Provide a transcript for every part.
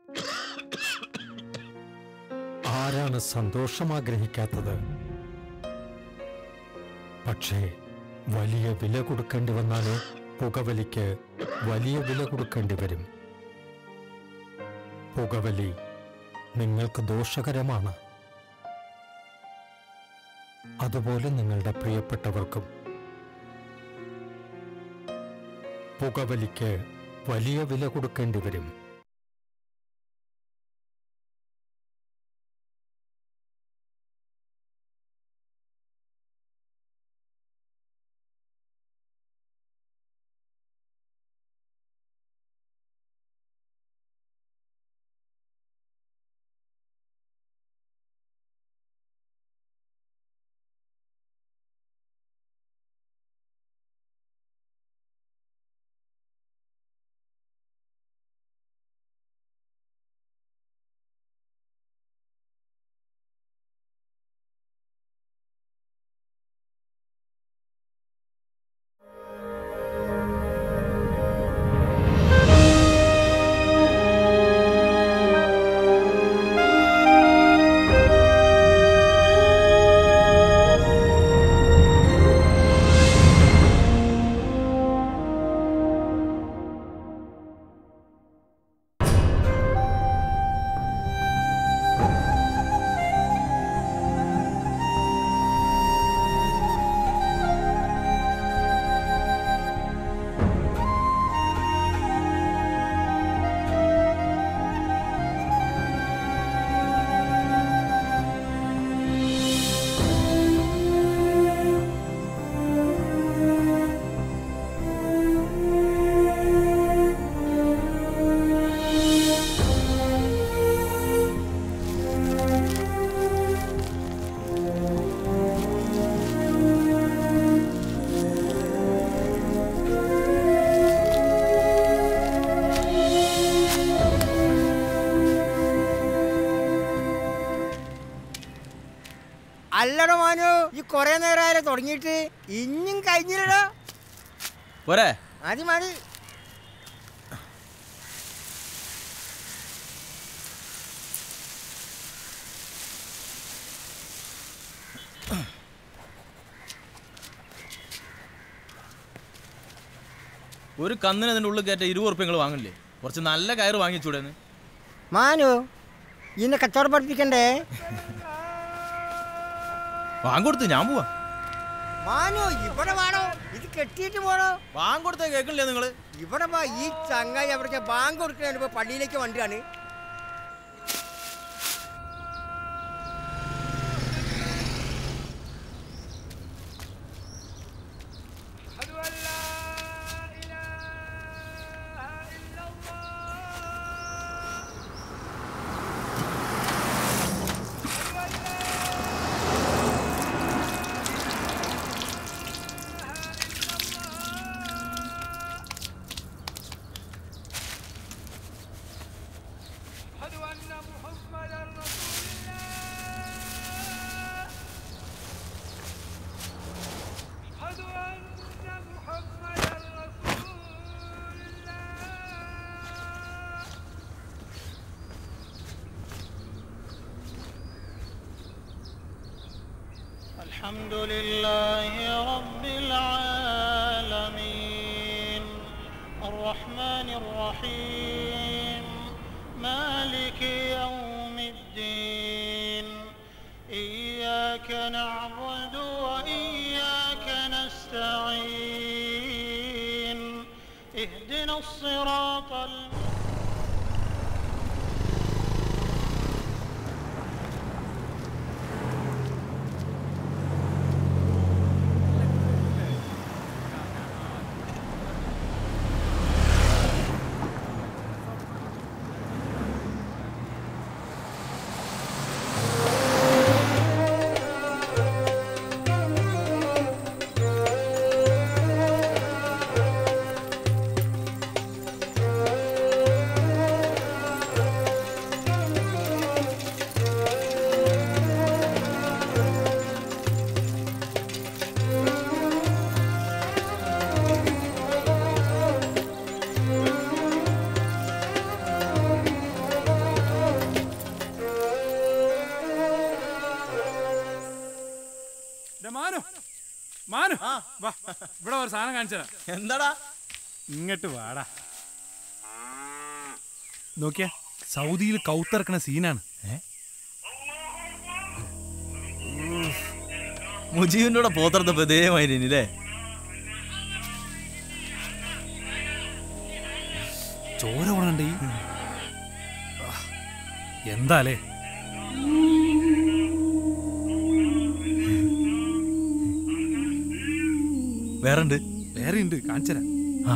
ആരാണ് സന്തോഷം ആഗ്രഹിക്കാത്തത്? പക്ഷേ വലിയ വില കൊടുക്കേണ്ടി വന്നാലോ? പുകവലിക്ക് വലിയ വില കൊടുക്കേണ്ടി വരും. പുകവലി നിങ്ങൾക്ക് ദോഷകരമാണ്. അതുപോലെ നിങ്ങളുടെ പ്രിയപ്പെട്ടവർക്കും. പുകവലിക്ക് വലിയ വില കൊടുക്കേണ്ടി വരും. അല്ലടോ മാനു, ഈ കൊറേ നേരമായാലോ തുടങ്ങിയിട്ട്, ഇഞ്ഞും കഴിഞ്ഞില്ലടോ. പോരെ മതി മതി. ഒരു കന്നിന് അതിൻ്റെ ഉള്ളിൽ കയറ്റ 20 ഉറുപ്പ്യ നിങ്ങൾ വാങ്ങില്ലേ? കുറച്ച് നല്ല കയറ് വാങ്ങിച്ചൂടെന്ന്. മാനു, ഇന്നെ കച്ചവടം പഠിപ്പിക്കണ്ടേ? വാങ്ങിക്കൊടുത്ത് ഞാൻ പോവാ. മാനു ഇവിടെ വേണോ? ഇത് കെട്ടിയിട്ട് പോണോ? വാങ്ങിക്കൊടുത്തേ കേൾക്കണില്ലേ നിങ്ങള്? ഇവിടെ വാ. ഈ ചങ്ങായി അവിടേക്ക് ബാങ്ക് കൊടുക്കണ ഇപ്പൊ പള്ളിയിലേക്ക് വണ്ടിയാണ്. الحمد لله رب العالمين الرحمن الرحيم مالك يوم الدين إياك نعبد وإياك نستعين اهدنا الصراط മാനു വാ, ഇവിടെ ഒരു സാധനം കാണിച്ചതാ. എന്താടാ? ഇങ്ങോട്ട് വാടാ. നോക്കിയാ, സൗദിയിൽ കൗത്തിറക്കണ സീനാണ്. മുജീബിന്റെ കൂടെ പോത്തറത്തപ്പോ ഇതേമാതിരി അല്ലേ? ചോര ഓണണ്ടേ എന്താലേ? വേറെണ്ട്, വേറെ ഉണ്ട്, കാണിച്ചരാ. ആ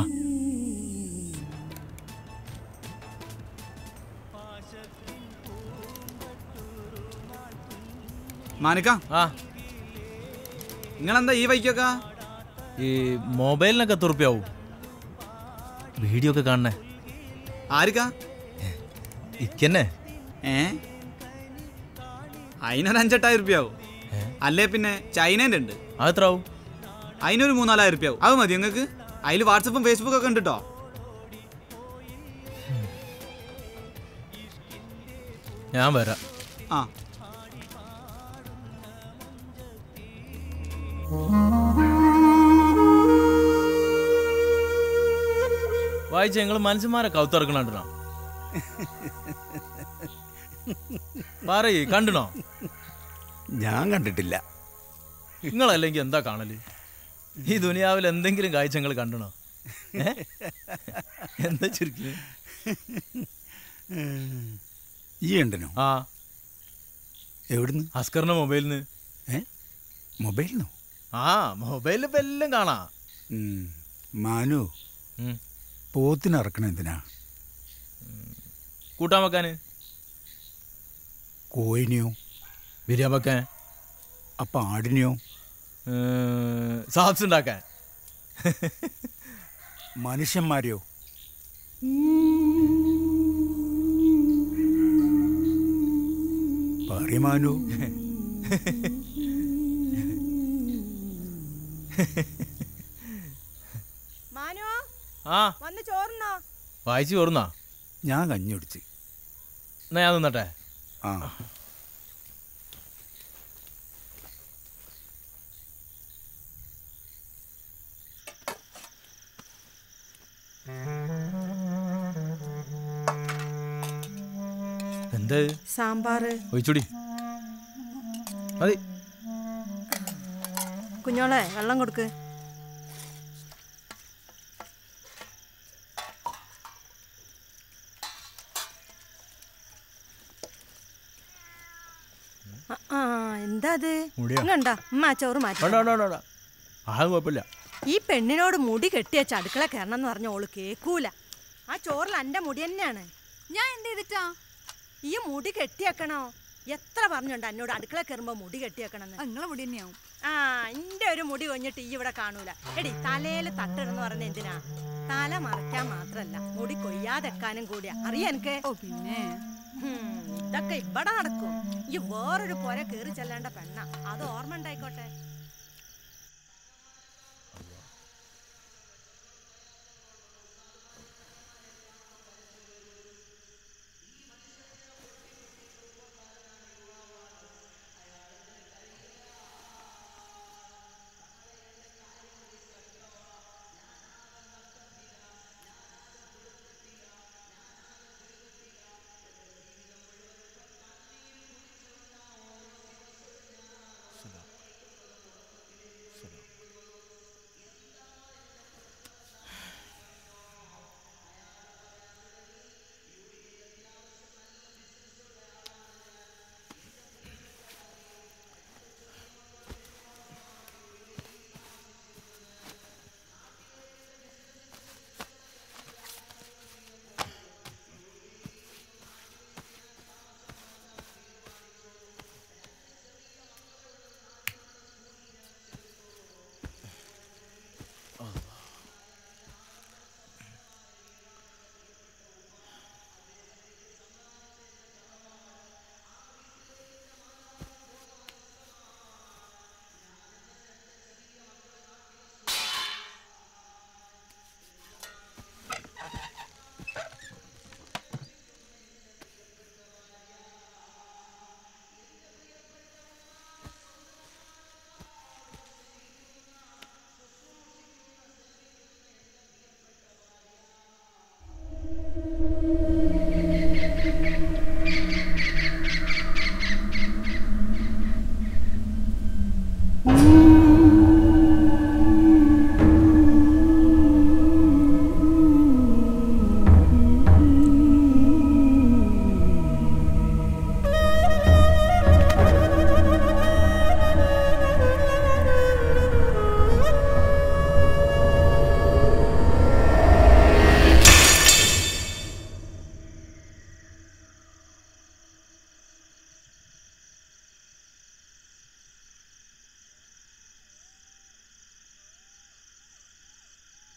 മാനിക്ക, ആ നിങ്ങളെന്താ ഈ വൈക്കൊക്കെ? ഈ മൊബൈലിനൊക്കെ എത്ര റുപ്യാവും വീഡിയോ ഒക്കെ കാണണേ? ആർക്കാ? ഇക്കന്നെ. അതിനൊരു 5,000-8,000 റുപ്യാവും. അല്ലേ പിന്നെ ചൈനേൻ്റെ ഉണ്ട്, അതെത്ര ആവും? അതിനൊരു 3,000-4,000 റുപ്യാവും. അത് മതി നിങ്ങൾക്ക്? അതിൽ വാട്സപ്പും ഫേസ്ബുക്കും ഒക്കെ ഉണ്ട് കേട്ടോ. ഞാൻ വരാം. ആ വായിച്ച നിങ്ങൾ മനുഷ്യന്മാരെ കൗത്തിറക്കണോ? പറയ്, കണ്ടണോ? ഞാൻ കണ്ടിട്ടില്ല. നിങ്ങളല്ലെങ്കിൽ എന്താ കാണല്? ഈ ദുനിയാവിൽ എന്തെങ്കിലും കാഴ്ച നിങ്ങൾ കണ്ടണോ? എന്താ ചുരുക്കി? ഈ ഉണ്ടനോ? ആ, എവിടുന്ന്? അസ്കറിന്റെ മൊബൈലിൽ നിന്ന്. മൊബൈലിന്നോ? ആ, മൊബൈലിൽ ഇപ്പം എല്ലാം കാണാ. മാനു, പോത്തിനിറക്കണ എന്തിനാ? കൂട്ടാൻ വെക്കാന്. കോയിനെയോ? ബിരിയാണി വെക്കാൻ. അപ്പം ആടിനെയോ? സാബ്സ് ഉണ്ടാക്കാൻ. മനുഷ്യന്മാരെയോ? മാനു. ആ, വായിച്ചു ചോറുന്നാ? ഞാൻ കഞ്ഞി കുടിച്ച്. എന്നാ ഞാൻ നിന്നട്ടെ. ആ, എന്ത് സാമ്പാറ് ഒഴിച്ചുടി മതി. കുഞ്ഞോളെ വെള്ളം കൊടുക്ക്. എന്താ അത്? കണ്ടാ ഉമ്മ ചോറ് മാറ്റി. ആരും കുഴപ്പമില്ല. ഈ പെണ്ണിനോട് മുടി കെട്ടിയച്ച അടുക്കള കയറണം എന്ന് പറഞ്ഞ ഓള് കേക്കൂല. ആ ചോറിൽ എന്റെ മുടി തന്നെയാണ്. ഞാൻ എന്ത് ചെയ്തിട്ടാ? ഈ മുടി കെട്ടിയേക്കണോ? എത്ര പറഞ്ഞുണ്ട് എന്നോട് അടുക്കള കയറുമ്പോ മുടി കെട്ടിയേക്കണെന്ന്. നിങ്ങളെ മുടി തന്നെയാവും. ആ, എന്റെ ഒരു മുടി കൊഞ്ഞിട്ട് ഈ ഇവിടെ കാണൂല. എടി, തലയില് തട്ടിടുന്ന് പറഞ്ഞ എന്തിനാ? തല മറയ്ക്കാൻ മാത്രല്ല, മുടി കൊയ്യാതെക്കാനും കൂടിയാ. അറിയാ എനിക്ക്? ഓ പിന്നെ ഇതൊക്കെ ഇവിടെ നടക്കും. ഈ വേറൊരു പോരെ കേറി ചെല്ലേണ്ട പെണ്ണ. അത് ഓർമ്മ ഉണ്ടായിക്കോട്ടെ.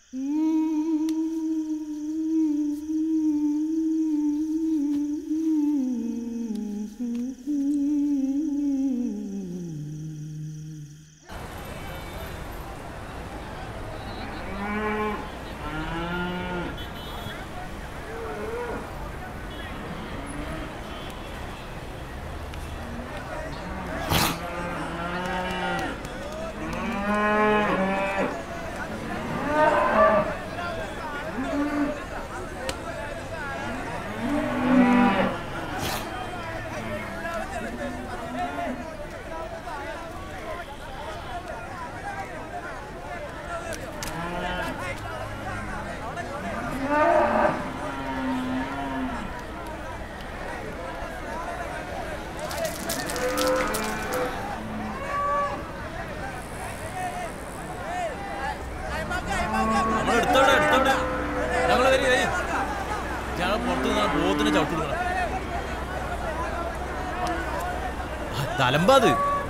തലമ്പാത്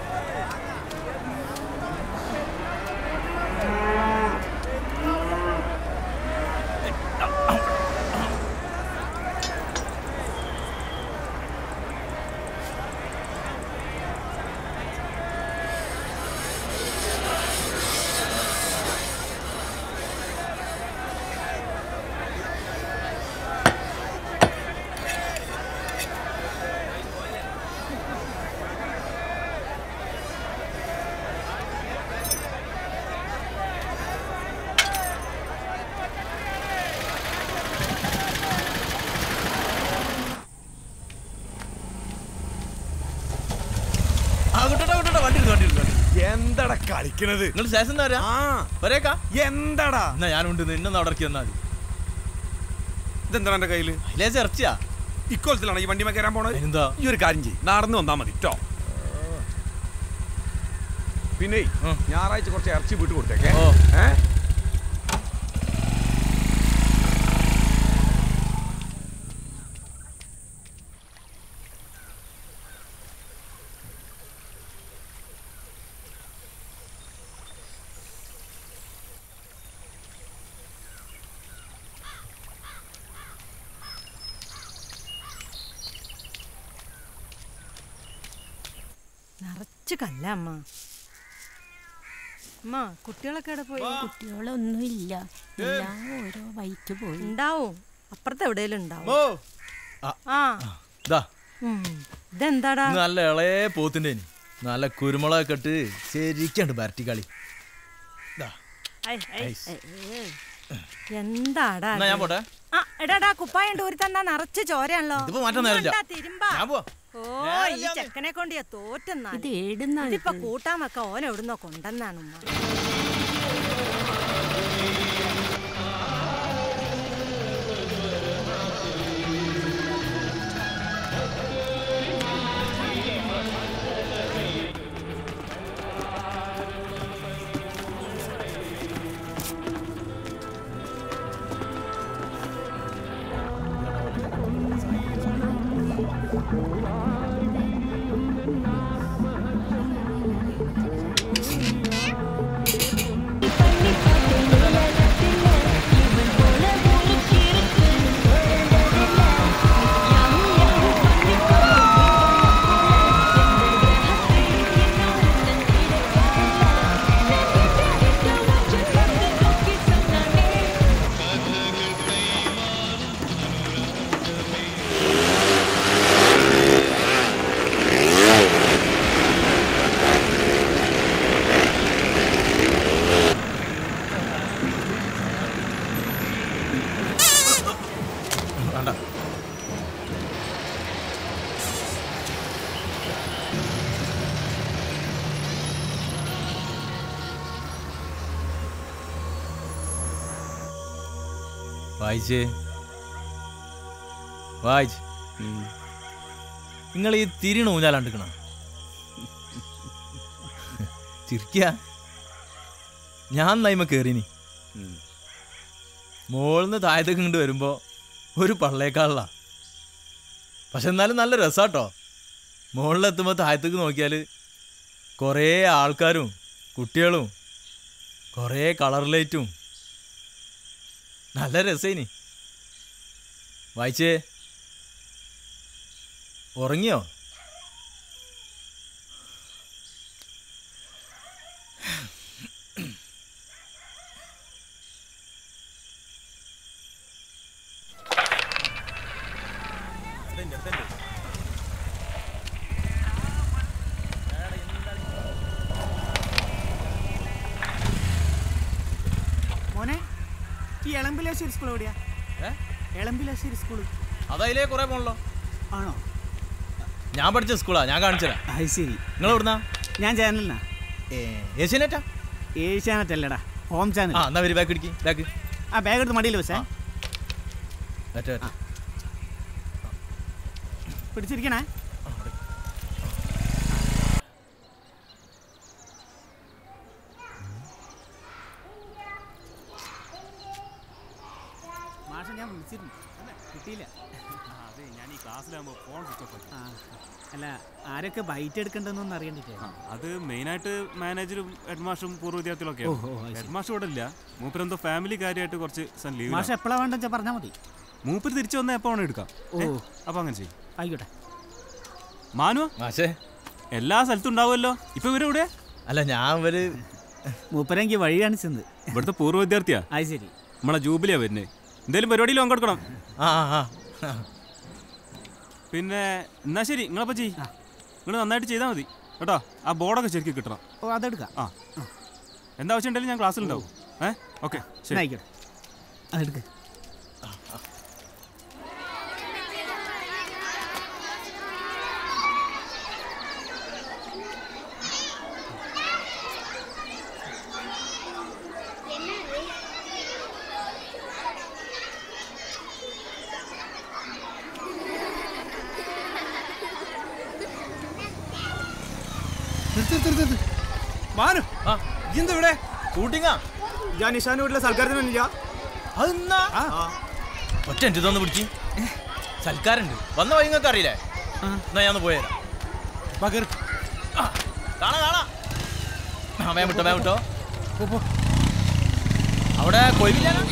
എന്താടാ കളിക്കണത്? നിങ്ങൾ സ്റ്റേഷൻ വരേക്കാ എന്താടാ? എന്നാ ഞാനുണ്ട്, നിന്നൊന്ന് അവിടെ ഇറക്കി തന്നാൽ മതി. ഇതെന്താ എന്റെ കയ്യില്? അതിലേച്ച് ഇറച്ചിയാ. ഇക്കൊല്ലത്തിലാണ് ഈ വണ്ടി കയറാൻ പോണത്. എന്താ ഈ ഒരു കാര്യം ചെയ്യും, നടന്നു വന്നാ മതി ട്ടോ. പിന്നെ ഞായറാഴ്ച കുറച്ച് ഇറച്ചി വീട്ട് കൊടുത്തേക്കേ. നിറച്ച് കല്ല അമ്മ. അമ്മ കുട്ടികളൊക്കെ എവിടെ പോയി? കുട്ടികളൊന്നും ഇല്ല, എല്ലാം ഓരോ വൈറ്റ് പോയി. ഉണ്ടാവും, അപ്പുറത്ത് എവിടെയെങ്കിലും ഉണ്ടാവും. ഇതെന്താടാ? നല്ല ഇളയ പോത്തിന്റെ നല്ല കുരുമുളകൊക്കെ ഇട്ട് ശരിക്കണ്ട് ബാറ്റി കളി. എന്താടാ ഞാൻ പോട്ടെ. എടാടാ കുപ്പായുണ്ട് ഊരി തന്നാ നിറച്ച് ചോരയാണല്ലോ. തിരുമ്പാ. ഓ ഈ ചെക്കനെ കൊണ്ട് തോറ്റെന്നാ. ഇത് ഏടുന്നാണ്? ഇതിപ്പോ കൂട്ടാൻ വെക്ക ഓൻ എവിടുന്നോ കൊണ്ടെന്നാണ് ഉമ്മ. നിങ്ങൾ ഈ തിരിണ ഊഞ്ഞാലാണ്ടിക്കണ ചിരിക്ക. ഞാൻ നൈമ കേറിനി മോളിന്ന് താഴത്തേക്ക് ഇങ്ങോട്ട് വരുമ്പോ ഒരു പള്ളേക്കാള. പക്ഷെ എന്നാലും നല്ല രസാട്ടോ. മുകളിലെത്തുമ്പോൾ താഴത്തേക്ക് നോക്കിയാൽ കുറേ ആൾക്കാരും കുട്ടികളും കുറേ കളർ ലൈറ്റും നല്ല രസേനി. വായിച്ചേ. ഉറങ്ങിയോ? മോനെ ഈ എളമ്പിലാശ്ശേരി സ്കൂൾ എവിടെയാ? എളമ്പിലാശ്ശേരി സ്കൂൾ അതതിലേ കുറെ പോണല്ലോ. ആണോ? ഞാൻ പഠിച്ച സ്കൂളാ, ഞാൻ കാണിച്ചുതരാം. അത് ശരി. നിങ്ങൾ എവിടുന്നാ? ഞാൻ ചാനലിനാ. ഏഷ്യാനെറ്റാ? ഏഷ്യാനെറ്റ് അല്ലടാ, ഹോം ചാനൽ. ആ എന്നാ വരി, ബാഗ് ഇടിക്ക്. ബാഗ് ആ ബാഗ് എടുത്ത് മടിയിൽ വെച്ചേ. പിടിച്ചിരിക്കണേ. മാഷ ഞാൻ വിളിച്ചിരുന്നു, കിട്ടിയില്ല. അതെ, ഞാൻ ഈ ക്ലാസ്സിലാകുമ്പോൾ ഫോൺ സ്വിച്ച് ഓഫ് ആക്കി. അല്ല, ആരൊക്കെ ബൈറ്റ് എടുക്കണ്ടെന്നൊന്നും അറിയണ്ടിട്ടേ. അത് മെയിനായിട്ട് മാനേജറും ഹെഡ് മാഷും പൂർവ്വ വിദ്യാർത്ഥികളൊക്കെ. ഹെഡ് മാഷ് ഇവിടെ ഇല്ല, മൂപ്പരെന്തോ ഫാമിലി കാര്യമായിട്ട് കുറച്ച് ലീവ്. മാഷ എപ്പോഴാ വേണ്ടെന്ന് പറഞ്ഞാൽ മതി. മൂപ്പര് തിരിച്ചു വന്നാൽ എപ്പോൾ വേണം എടുക്കാം. അപ്പൊ അങ്ങനെ ചെയ്യും. ആയിക്കോട്ടെ. മാനു മാഷേ, എല്ലാ സ്ഥലത്തും ഉണ്ടാവുമല്ലോ. ഇപ്പൊ ഇവരെ ഇവിടെ അല്ല, ഞാൻ മൂപ്പരെങ്കിൽ വഴി കാണിച്ചത്. ഇവിടുത്തെ പൂർവ്വ വിദ്യാർത്ഥിയാ. അത് ശരി. നമ്മളെ ജൂബിലിയാ വരുന്നേ. എന്തേലും പരിപാടിയിൽ പങ്കെടുക്കണം. പിന്നെ എന്നാ ശരി, നിങ്ങളപ്പോൾ ചെയ്യ്. നിങ്ങൾ നന്നായിട്ട് ചെയ്താൽ മതി കേട്ടോ. ആ ബോർഡൊക്കെ ശരിക്കും കിട്ടണം. ഓ, അതെടുക്കാം. ആ, എന്താ ആവശ്യം ഉണ്ടെങ്കിലും ഞാൻ ക്ലാസ്സിലുണ്ടാവും. ഓക്കെ, ശരി. ആയിക്കോട്ടെ, അതെടുക്ക്. മാനു, ഇതെവിടെ? ഷൂട്ടിങ്ങാ? ഞാൻ നിഷാന്റെ വീട്ടിലെ സൽക്കാരത്തിനൊന്നുമില്ല. അതെന്നാ? ഒറ്റ എൻ്റെ ഇതൊന്ന് പിടിച്ച്. സൽക്കാരുണ്ട്, വന്ന വഴി നിങ്ങൾക്ക് അറിയില്ലേ? എന്നാ ഞാൻ പോയേരാം. കാണാം. വേം വിട്ടോ. അവിടെ കൊയ്വില്ലാനാ?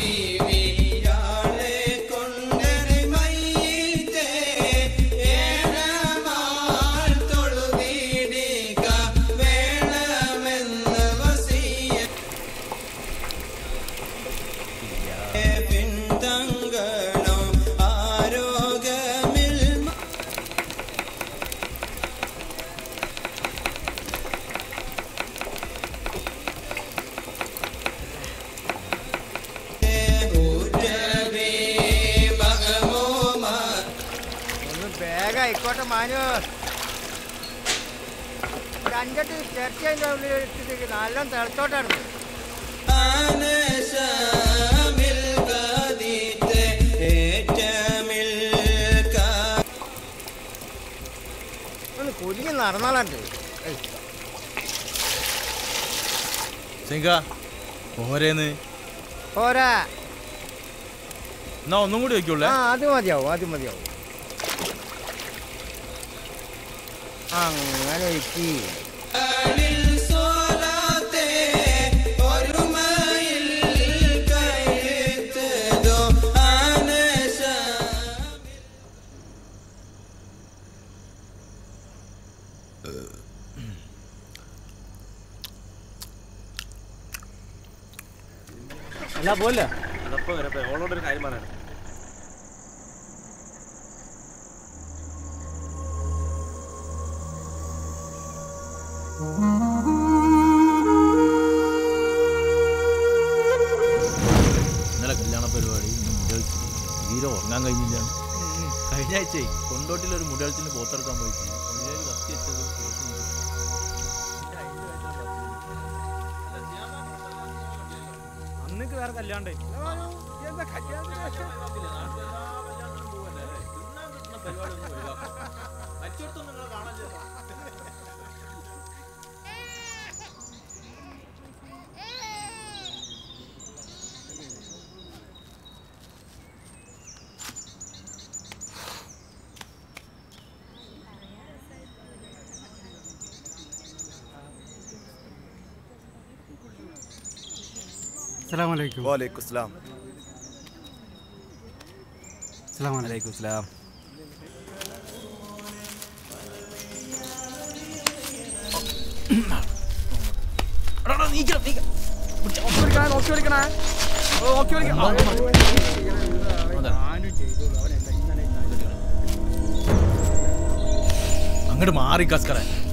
ആയിക്കോട്ടെ മാനു. രണ്ടിട്ട് ചർച്ച അതിൻ്റെ ഉള്ളിൽ ഇട്ടിട്ട് നല്ല തിളച്ചോട്ടാണ്. ഒന്ന് കുലുങ്ങി നടന്നാലുണ്ട്. പോരേന്ന് പോരാ. എന്നാ ഒന്നും കൂടി വെക്കുള്ളൂ. അത് മതിയാവും. അങ്ങനെ വെക്കി. അല്ല പോലെ ഓളോടൊരു കാര്യം പറയാം. ഇന്നലെ കല്യാണ പരിപാടി, തീരെ ഉറങ്ങാൻ കഴിഞ്ഞില്ല. കഴിഞ്ഞ ആഴ്ച കൊണ്ടോട്ടിലൊരു മുടിയാഴ്ചന് പോത്തെടുക്കാൻ പോയിട്ട് കത്തി വെച്ചത്. അന്നേക്ക് വേറെ കല്യാണ്ടേ. വാലേക്കും സലാം. അസ്സലാമു അലൈക്കും. സലാം. അങ്ങോട്ട് മാറി കസ്കറ.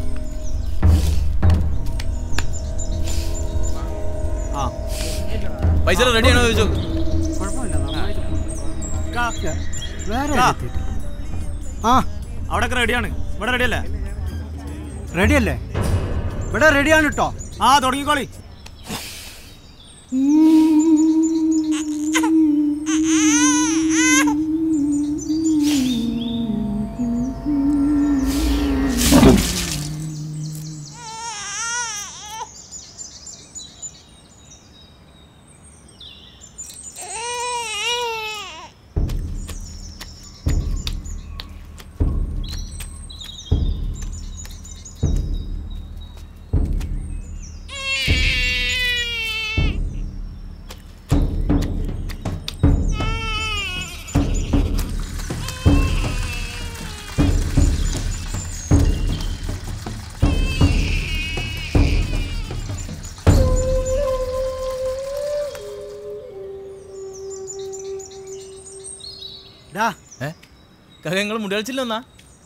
പൈസ റെഡിയാണോ ചോദിച്ചോ? അവിടെയൊക്കെ റെഡിയാണ്. ഇവിടെ റെഡിയല്ലേ? റെഡിയല്ലേ? ഇവിടെ റെഡിയാണ് കേട്ടോ. ആ തുടങ്ങിക്കോളി. നിങ്ങൾ മുടി കളിച്ചില്ലെന്നാ?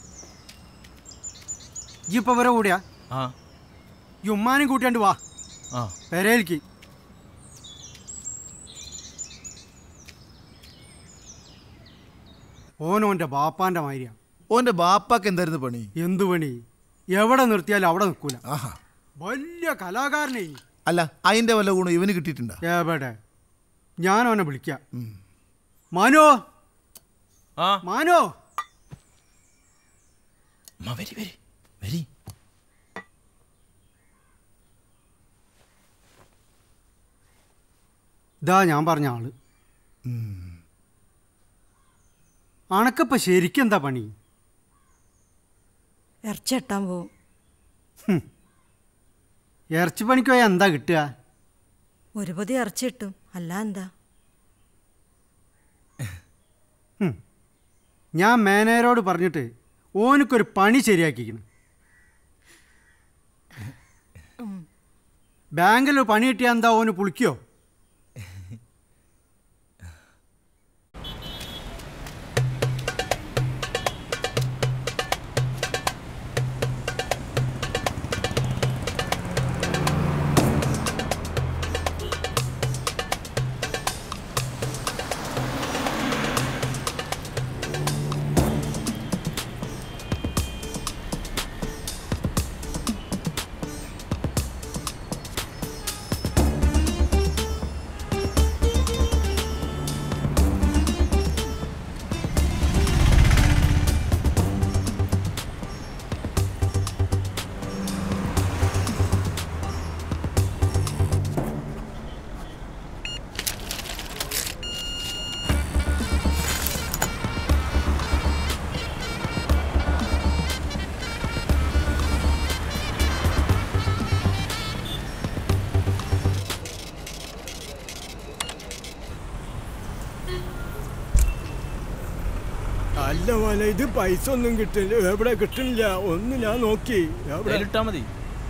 ഇപ്പൊ വരെ കൂടിയാ? ഈ ഉമ്മാനും കൂട്ടിയാണ്ട് വാ പെരയിലേക്ക്. ഓനോന്റെ ബാപ്പാന്റെ മാതിരിയാ. ഓന്റെ ബാപ്പാക്ക് എന്തായിരുന്നു പണി? എന്തു പണി? എവിടെ നിർത്തിയാലും അവിടെ നിൽക്കൂല. വലിയ കലാകാരനെ. അല്ല, അതിന്റെ വല്ല ഗുണം ഇവന് കിട്ടിയിട്ടുണ്ടോ? എവിടെ? ഞാൻ അവനെ വിളിക്കാം. മാനോ, മാനോ. ഇതാ ഞാൻ പറഞ്ഞ ആള്. അണക്കപ്പ ശരിക്കും എന്താ പണി? ഇറച്ചി വെട്ടാൻ പോവും. ഇറച്ചി പണിക്ക് പോയാൽ എന്താ കിട്ടുക? ഒരു പൊതി ഇറച്ചി കിട്ടും, അല്ല എന്താ? ഞാൻ മാനേജരോട് പറഞ്ഞിട്ട് ഓനക്കൊരു പണി ശരിയാക്കിക്കണം. ബാങ്കിൽ പണി കിട്ടിയാൽ എന്താ ഓന് പുളിക്കോ? അല്ല പോലെ ഇത് പൈസ ഒന്നും കിട്ടില്ല. എവിടെ കിട്ടുന്നില്ല ഒന്നും. ഞാൻ നോക്കി ഇട്ടാ മതി.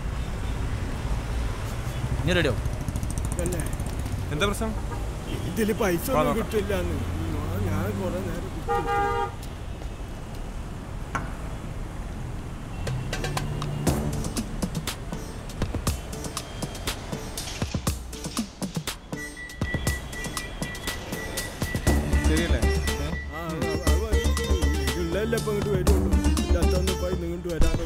റെഡിയോ? എന്താ പ്രശ്നം? ഇതില് പൈസ ഒന്നും കിട്ടില്ല. ഞാൻ കുറെ നേരം ശരിയല്ലേ? ഇപ്പം ഇങ്ങോട്ട് വരുള്ളൂ. ഇല്ലാത്തൊന്നും പോയി നീണ്ടു വരാറുള്ളൂ.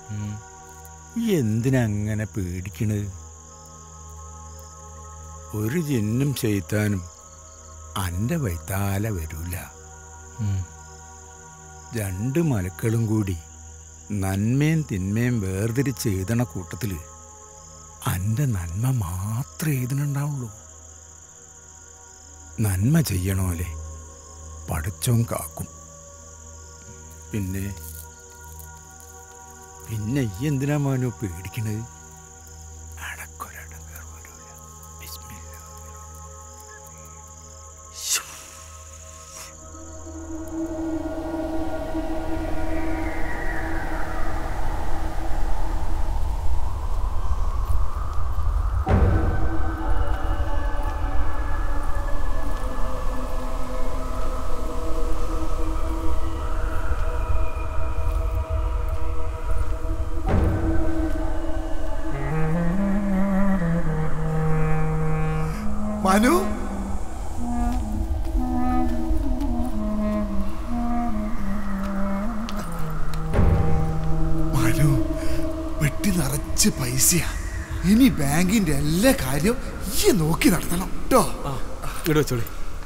എന്തിനാ അങ്ങനെ പേടിക്കണത്? ഒരു ജിന്നും ചെയ്താനും അന്റെ വൈത്താല വരൂല. രണ്ട് മലക്കളും കൂടി നന്മയും തിന്മയും വേർതിരിച്ച് എഴുതണ കൂട്ടത്തിൽ അന്റെ നന്മ മാത്രമേ എഴുതണുണ്ടാവുള്ളൂ. നന്മ ചെയ്യണോലെ പടച്ചോൻ കാക്കും. പിന്നെ പിന്നെ ഈ എന്തിനാ മോനോ പേടിക്കണത്? മനു, മനു വെട്ടി നിറച്ച് പൈസയാ. ഇനി ബാങ്കിന്റെ എല്ലാ കാര്യവും ഈ നോക്കി നടത്തണം കേട്ടോ. ഇവിടെ വെച്ചോളി.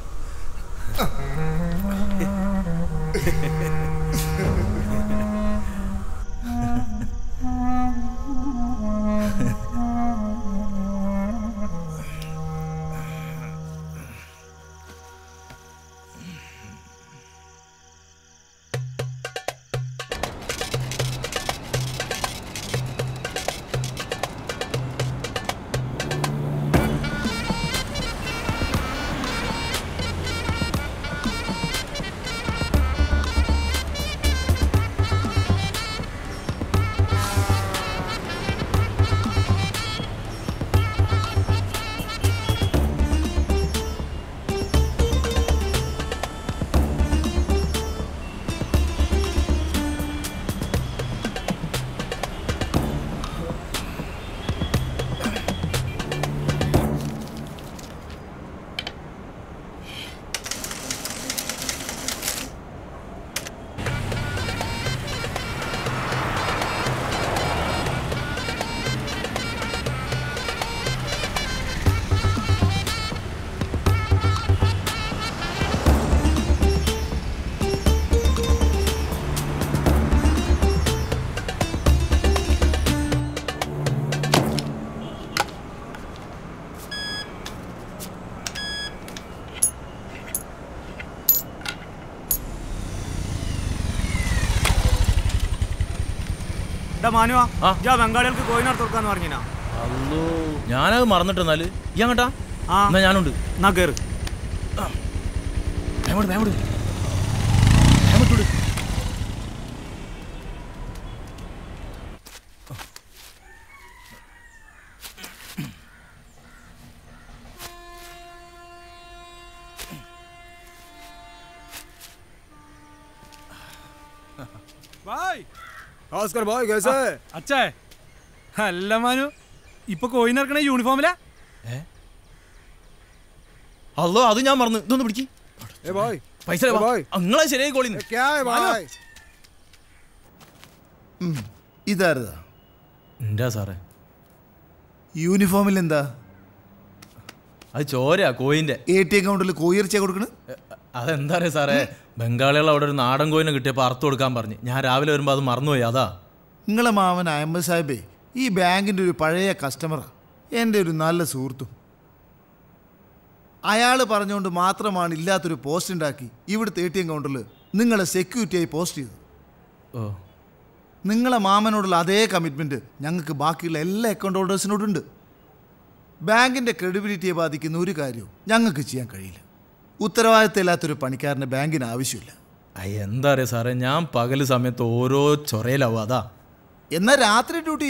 ബംഗാളികൾക്ക് കോയിനാർ തുറക്കാന്ന് പറഞ്ഞാ. അല്ലോ, ഞാനത് മറന്നിട്ടെന്നാല് ഈ അങ്ങട്ടാ. എന്നാ ഞാനുണ്ട്. എന്നാ കേറ്. അല്ല മാനു, ഇപ്പൊ കോയിൻ ഇറക്കണ യൂണിഫോമിലാ? അല്ലോ, അത് ഞാൻ മറന്നു. ഇതൊന്ന് പിടിക്ക്. പൈസ നിങ്ങളെ ശരിയായി കോളി. ഇതാരതാ? എന്താ സാറേ യൂണിഫോമിൽ എന്താ? അത് ചോരയാ കോയിന്റെ. ATM അക്കൗണ്ടിൽ കോയിറച്ചിയാ കൊടുക്കണ? അതെന്താ അറിയാ സാറേ, ബംഗാളികൾ അവിടെ ഒരു നാടൻ കോയിനെ കിട്ടിയപ്പോൾ അറുത്ത് കൊടുക്കാൻ പറഞ്ഞു. ഞാൻ രാവിലെ വരുമ്പോൾ അത് മറന്നുപോയി. അതാ. നിങ്ങളെ മാവൻ അഹമ്മദ് സാഹിബേ ഈ ബാങ്കിൻ്റെ ഒരു പഴയ കസ്റ്റമറാണ്, എൻ്റെ ഒരു നല്ല സുഹൃത്തും. അയാൾ പറഞ്ഞുകൊണ്ട് മാത്രമാണ് ഇല്ലാത്തൊരു പോസ്റ്റ് ഉണ്ടാക്കി ഇവിടുത്തെ ATM അക്കൗണ്ടിൽ നിങ്ങളെ സെക്യൂരിറ്റിയായി പോസ്റ്റ് ചെയ്തത്. നിങ്ങളെ മാമനോടുള്ള അതേ കമ്മിറ്റ്മെൻറ്റ് ഞങ്ങൾക്ക് ബാക്കിയുള്ള എല്ലാ അക്കൗണ്ട് ഹോൾഡേഴ്സിനോടുണ്ട്. ബാങ്കിൻ്റെ ക്രെഡിബിലിറ്റിയെ ബാധിക്കുന്ന ഒരു കാര്യവും ഞങ്ങൾക്ക് ചെയ്യാൻ കഴിയില്ല. ഉത്തരവാദിത്തം ഇല്ലാത്തൊരു പണിക്കാരന് ബാങ്കിന് ആവശ്യമില്ല. എന്താ അറിയാ സാറേ, ഞാൻ പകല് സമയത്ത് ഓരോ ചൊറയിലാവും. അതാ. എന്നാ രാത്രി ഡ്യൂട്ടി?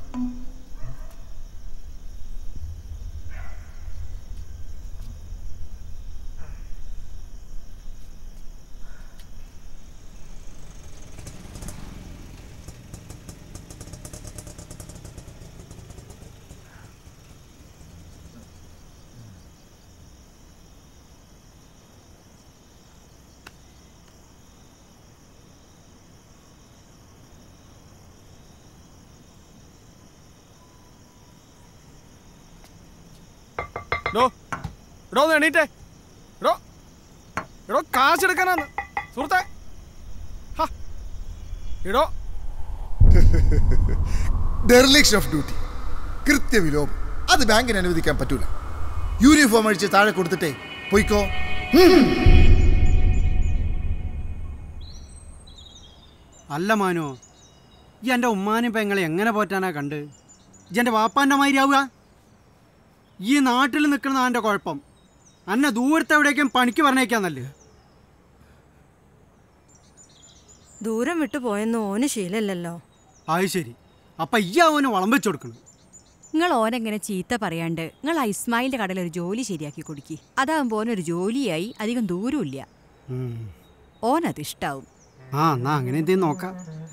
എണീറ്റേ എടോ കാശെടുക്കാനാന്ന് സുഹൃത്തെ എടോ ഡെർലിക്ഷൻ ഓഫ് ഡ്യൂട്ടി, കൃത്യവിലോപം. അത് ബാങ്കിന് അനുവദിക്കാൻ പറ്റൂല. യൂണിഫോം അഴിച്ച് താഴെ കൊടുത്തിട്ടേ പോയിക്കോ. അല്ല മാനോ, ഈ എൻ്റെ ഉമ്മാനും പെങ്ങളെ എങ്ങനെ പോറ്റാനാ കണ്ട്? ഈ എൻ്റെ വാപ്പാൻ്റെ മാതിരി ആവുക? ഈ നാട്ടിൽ നിൽക്കുന്ന എൻ്റെ കുഴപ്പം. അന്നെ ദൂരത്തെ എവിടേക്കും പണിക്ക് പറഞ്ഞേക്കാന്നല്ലേ? ദൂരം വിട്ടു പോയെന്ന് ഓന് ശീലല്ലല്ലോ. അത് ശരി. അപ്പം ഈ അവന് വളം വെച്ച് കൊടുക്കണം. നിങ്ങൾ ഓനെങ്ങനെ ചീത്ത പറയാണ്ട് നിങ്ങൾ ഇസ്മായിലിന്റെ കടയിൽ ഒരു ജോലി ശരിയാക്കി കൊടുക്കി. അതാകുമ്പോൾ ഓനൊരു ജോലിയായി, അധികം ദൂരമില്ല. ഓനത് ഇഷ്ടാവും. എന്നാ അങ്ങനെ എന്തെങ്കിലും നോക്കാം.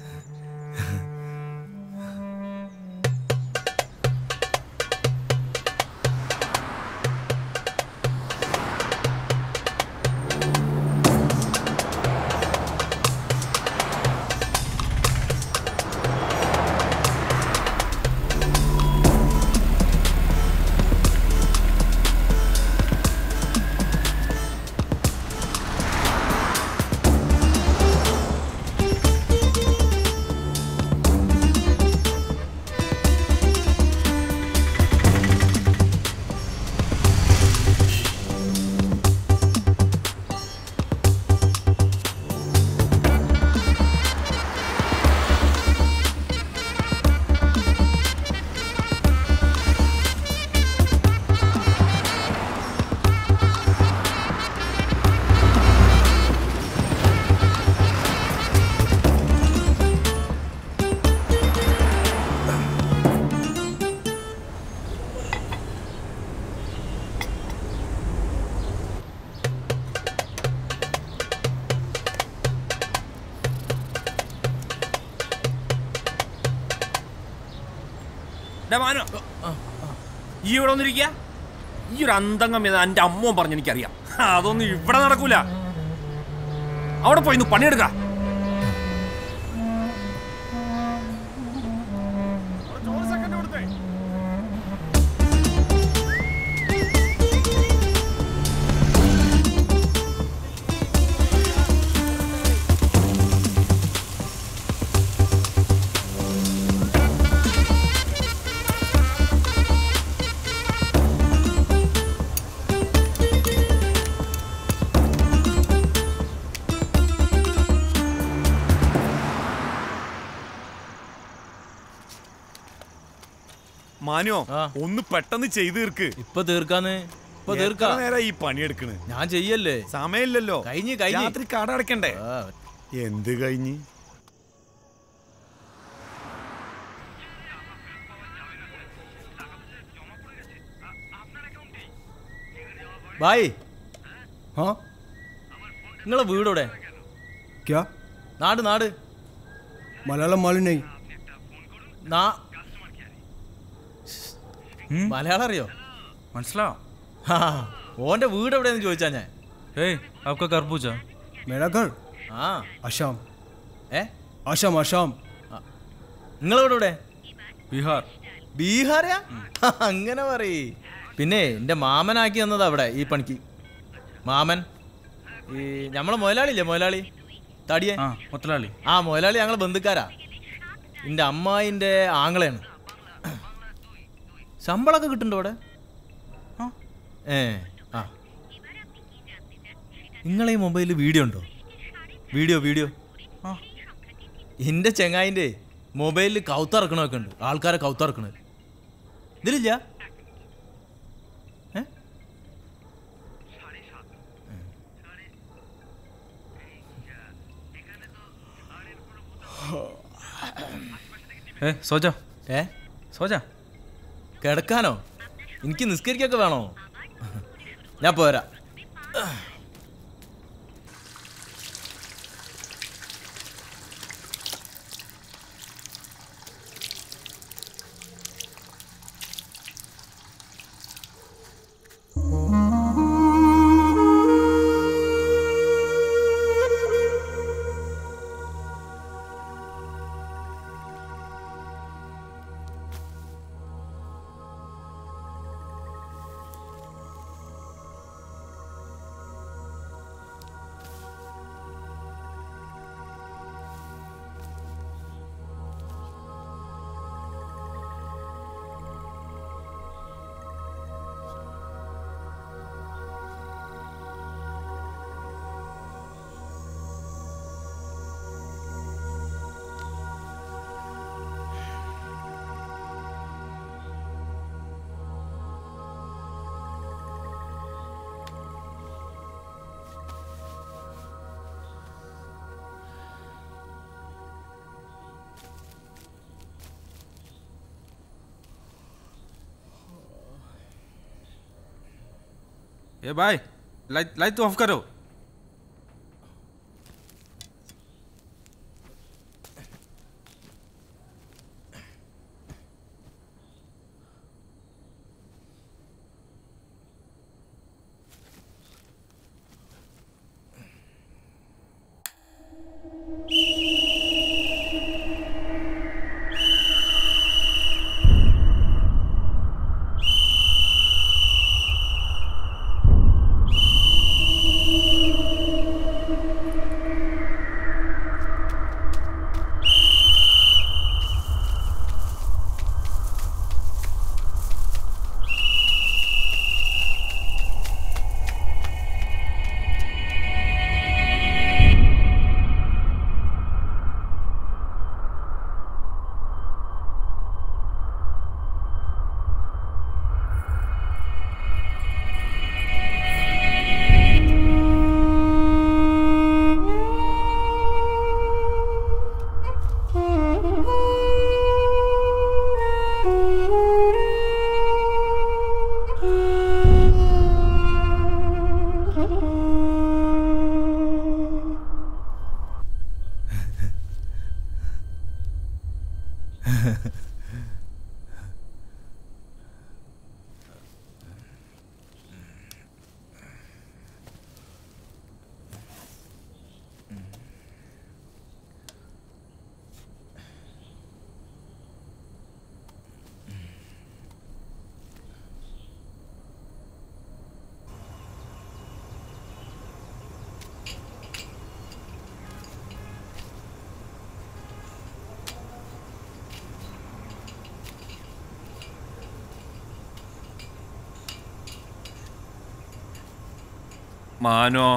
ഈ ഇവിടെ വന്നിരിക്കുക. ഈ ഒരു അന്തംഗം എൻ്റെ അമ്മ പറഞ്ഞു എനിക്കറിയാം. അതൊന്നും ഇവിടെ നടക്കൂല. അവിടെ പോയി പണിയെടുക്ക. മാനോ ഒന്ന് പെട്ടെന്ന് ചെയ്ത് തീർക്ക്. ഇപ്പൊ തീർക്കാന്ന്. നേരം ഈ പണിയെടുക്കണ്. ഞാൻ ചെയ്യല്ലേ, സമയമില്ലല്ലോ. കഴിഞ്ഞ് രാത്രി കട അടക്കണ്ടേ? എന്ത് കഴിഞ്ഞ്? ബായ്, നിങ്ങളെ വീടോടെ? നാട് നാട് മലയാളം മാലിന്യ മലയാളം അറിയോ? മനസ്സിലാവും. ഓന്റെ വീട് എവിടെയെന്ന് ചോദിച്ചാ ഞാൻ. കർബൂജ അശാം. ആശാം ആശാം. നിങ്ങളെവിടെ? ബീഹാർ. ബീഹാറാ? അങ്ങനെ പറയ്. പിന്നെ എന്റെ മാമനാക്കി തന്നത് അവിടെ ഈ പണിക്ക്. മാമൻ ഈ നമ്മളെ മുതലാളില്ലേ, മുതലാളി തടിയൻ മുതലാളി. മുതലാളി ഞങ്ങളെ ബന്ധുക്കാരാ. എന്റെ അമ്മായിന്റെ ആങ്ങളെയാണ്. ശമ്പളമൊക്കെ കിട്ടുന്നുണ്ടോ അവിടെ? നിങ്ങളെ ഈ മൊബൈലിൽ വീഡിയോ ഉണ്ടോ? വീഡിയോ എൻ്റെ ചെങ്ങായിൻ്റെ മൊബൈലിൽ കൗത്തിറക്കണമൊക്കെ ഉണ്ട്. ആൾക്കാരെ കൗത്തിറക്കണത് ഇതിലില്ല. സോജ കിടക്കാനോ? എനിക്ക് നിസ്കരിക്കൊക്കെ വേണോ? ഞാൻ പോരാ. ए भाई लाइट तो ऑफ करो. മാനോ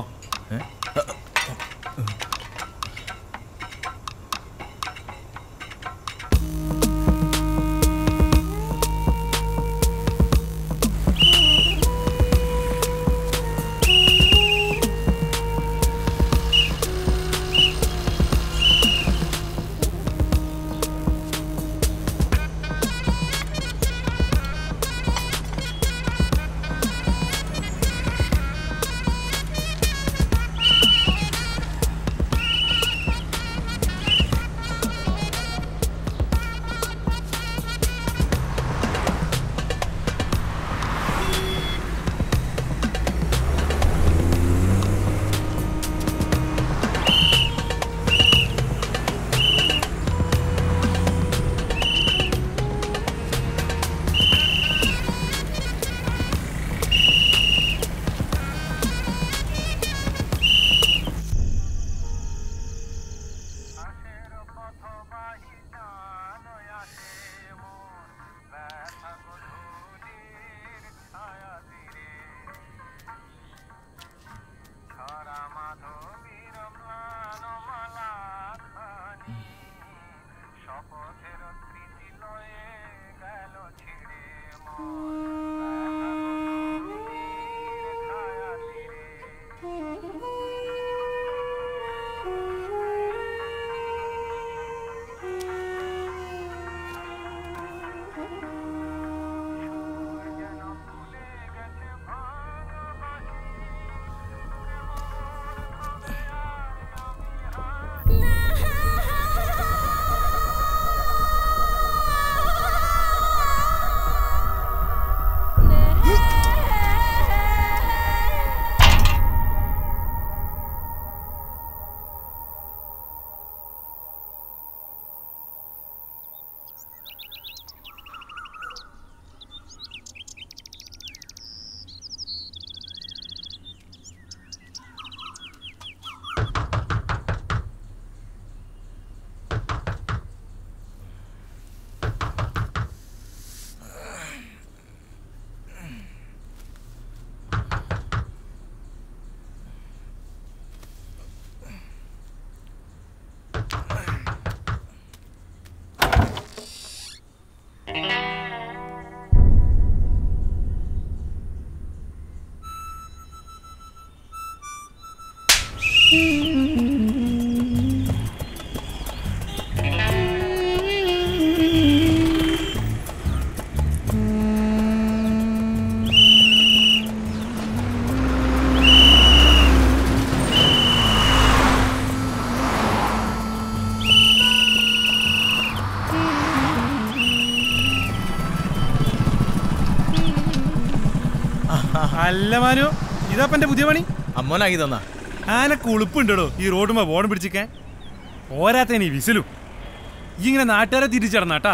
അല്ല മാനു, ഇതാപ്പ എന്റെ പുതിയ പണി. അമ്മോനാക്കി തന്നാ. ആനക്ക് ഉളുപ്പുണ്ടോ ഈ റോഡുമ്പോ ബോർഡ് പിടിച്ചിക്കാൻ? പോരാത്തനി വിസിലും. ഈ ഇങ്ങനെ നാട്ടുകാരെ തിരിച്ചടന്നാട്ടാ.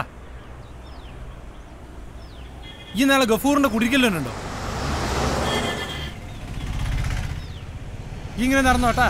ഈ നാളെ ഗഫൂറിന്റെ കുടിക്കല്ലുണ്ടോ? ഈ ഇങ്ങനെ നടന്നോട്ടാ.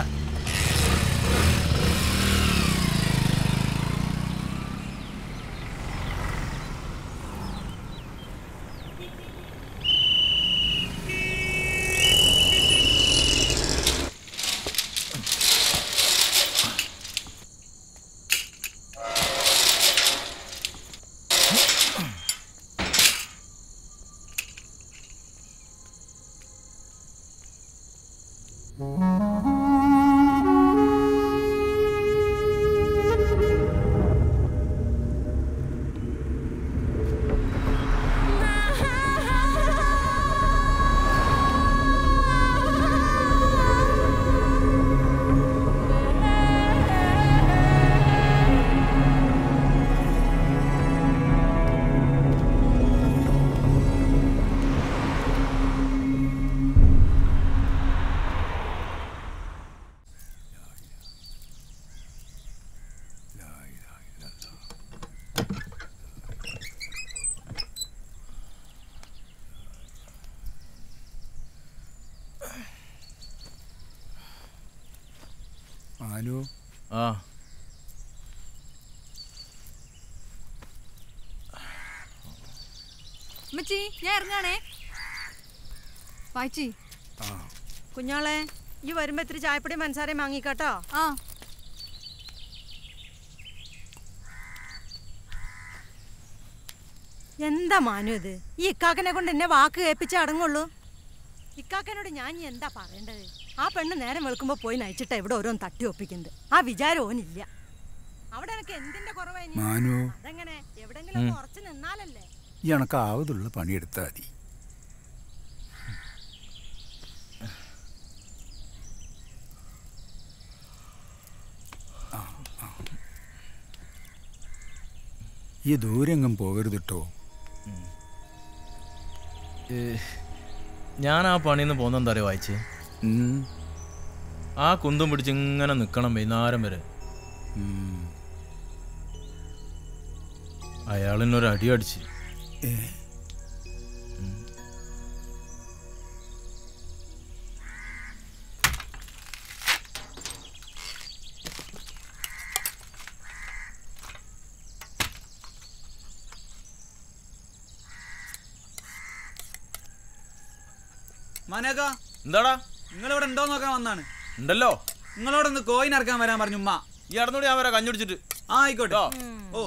മാനു. ആ അമ്മച്ചി, ഞാൻ ഇറങ്ങാണേ. വായിച്ചി. കുഞ്ഞോളെ, ഈ വരുമ്പോ ഇത്തിരി ചായപ്പൊടി മനസാരയും വാങ്ങിക്കട്ടോ. ആ. എന്താ മാനു ഇത്? ഈ ഇക്കാക്കനെ കൊണ്ട് എന്നെ വാക്ക് കേൾപ്പിച്ച് അടങ്ങുള്ളൂ. ഇക്കാക്കനോട് ഞാൻ എന്താ പറയേണ്ടത്? ആ പെണ്ണ് നേരം വെളുക്കുമ്പോ പോയി നയിച്ചിട്ടാ ഇവിടെ ഓരോന്ന് തട്ടി ഒപ്പിക്കുന്നത്. ആ വിചാരം ഓനില്ല. അവിടെ എനിക്ക് എന്തിന്റെ കുറവായി? അതെങ്ങനെ? എവിടെങ്കിലും കുറച്ച് നിന്നാലല്ലേ. ഈ കണക്കാവതുള്ള പണിയെടുത്താൽ മതി. ഈ ദൂരെങ്ങും പോകരുത് കേട്ടോ. ഞാൻ ആ പണിന്ന് പോന്നെന്താ അറിയോ വായിച്ചേ? ആ കുന്തും പിടിച്ച് ഇങ്ങനെ നിക്കണം വൈകുന്നേരം വരെ. അയാളിനൊരു അടി അടിച്ച്. മാനേക്കാ, എന്താടാ? നിങ്ങളിവിടെ ഉണ്ടോ നോക്കാൻ വന്നാണ്. ഉണ്ടല്ലോ. നിങ്ങളോട് ഒന്ന് കോയിൻ ഇറക്കാൻ വരാൻ പറഞ്ഞു ഉമ്മ. ഈ അടുന്നൂടി ഞാൻ വരാം കഞ്ഞുടിച്ചിട്ട്. ആ ആയിക്കോട്ടെ. ഓ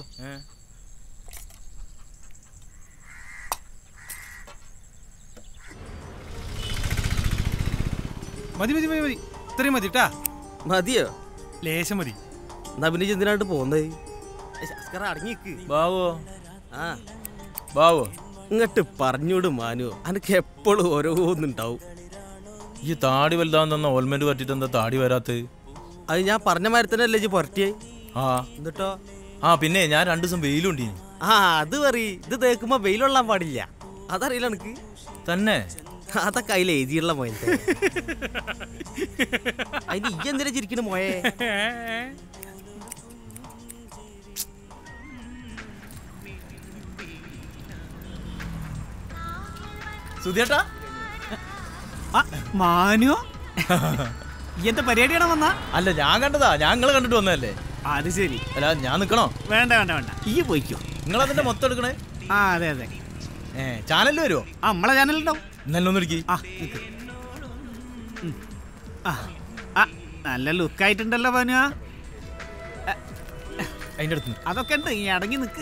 മതി മതി മതി മതി, ഇത്രയും മതി ട്ടാ. മതിയോ? ലേശം മതി. എന്നാ പിന്നെ എന്തിനായിട്ട് പോകുന്നത്? അടങ്ങിക്ക് ബാവോ. ആ ബാവോ, ഇങ്ങോട്ട് പറഞ്ഞോട് മാനു, അനക്ക് എപ്പോഴും ഓരോന്നുണ്ടാവും. ഈ താടി വലുതാന്ന് തന്ന ഓൾമെന്റ് പറ്റിട്ട് എന്താ താടി വരാത്ത? അത് ഞാൻ പറഞ്ഞ മാതിരി തന്നെ അല്ലേ പുറത്തിയേ. ആ എന്നിട്ടോ? ആ പിന്നെ ഞാൻ 2 ദിവസം വെയിലുണ്ടി. ആ അത് പറയും. ഇത് തേക്കുമ്പോ വെയിലുള്ളാൻ പാടില്ല. അതറിയില്ല എനിക്ക് തന്നെ. അതൊക്കെ അതിൽ എഴുതിയുള്ള മോയെ. അതിന് ഈ എന്തിനാ ചിരിക്കണ മോയെ? സുധിയേട്ടാ. മാനു, എന്താ പരിപാടിയാണോ വന്ന? അല്ല ഞാൻ കണ്ടതാ. ഞങ്ങൾ കണ്ടിട്ട് വന്നതല്ലേ. അത് ശരി. അല്ല ഞാൻ നിക്കണോ? വേണ്ട വേണ്ട വേണ്ട, ഈ പോയിക്കോ. നിങ്ങൾ അതിന്റെ മൊത്തം എടുക്കണേ? ആ അതെ അതെ. ചാനലിൽ വരുമോ? ആ നമ്മളെ ചാനലുണ്ടാവും. നല്ലൊന്നും എടുക്കി. നല്ല ലുക്കായിട്ടുണ്ടല്ലോ മാനു. അതിന്റെ അടുത്ത് അതൊക്കെ ഉണ്ട്. ഈ അടങ്ങി നിക്ക്.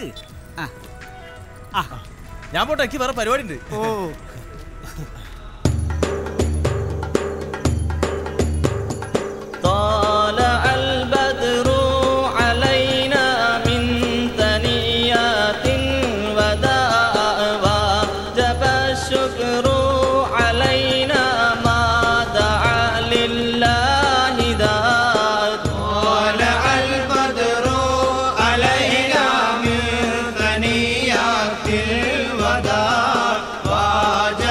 ഞാൻ പോട്ടെ, എനിക്ക് വേറെ പരിപാടി ഉണ്ട്. ഓ طالع البدر علينا من ثنيات الوداع وجب الشكر علينا ما دعا لله داع. طالع البدر علينا من ثنيات الوداع وجب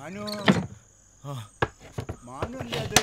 മാനു മാനു അല്ലേ അത്?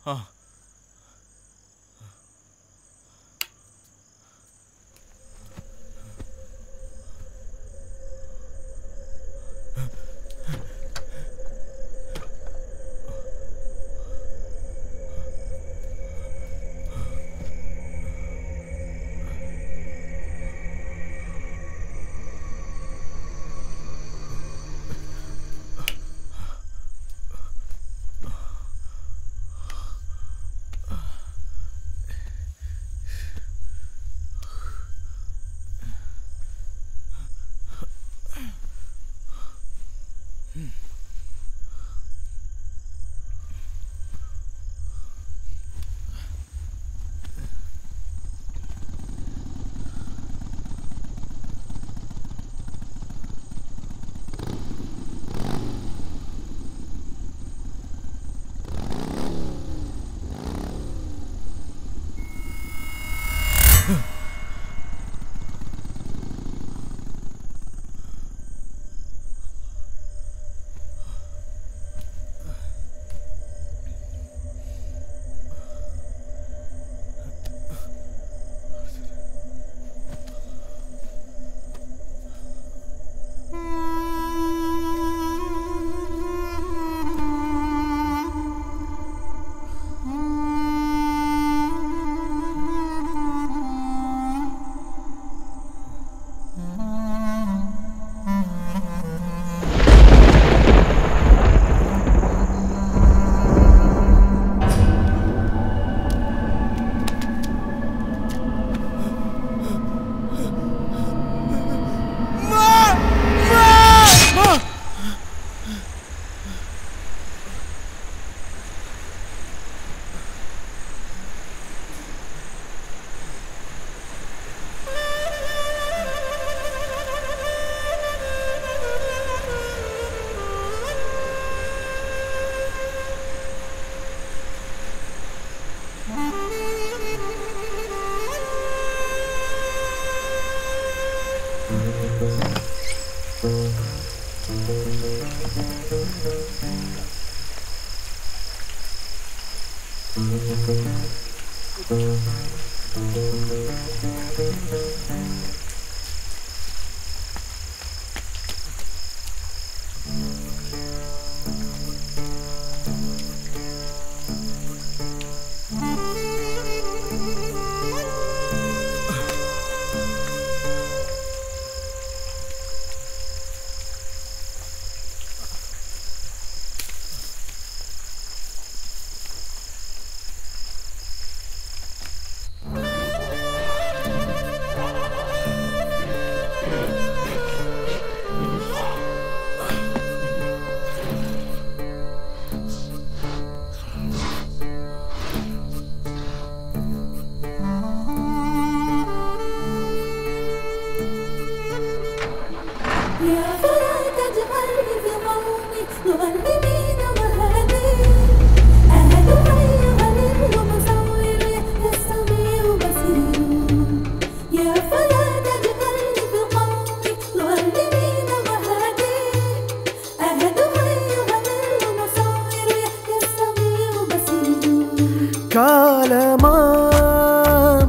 കാലമാം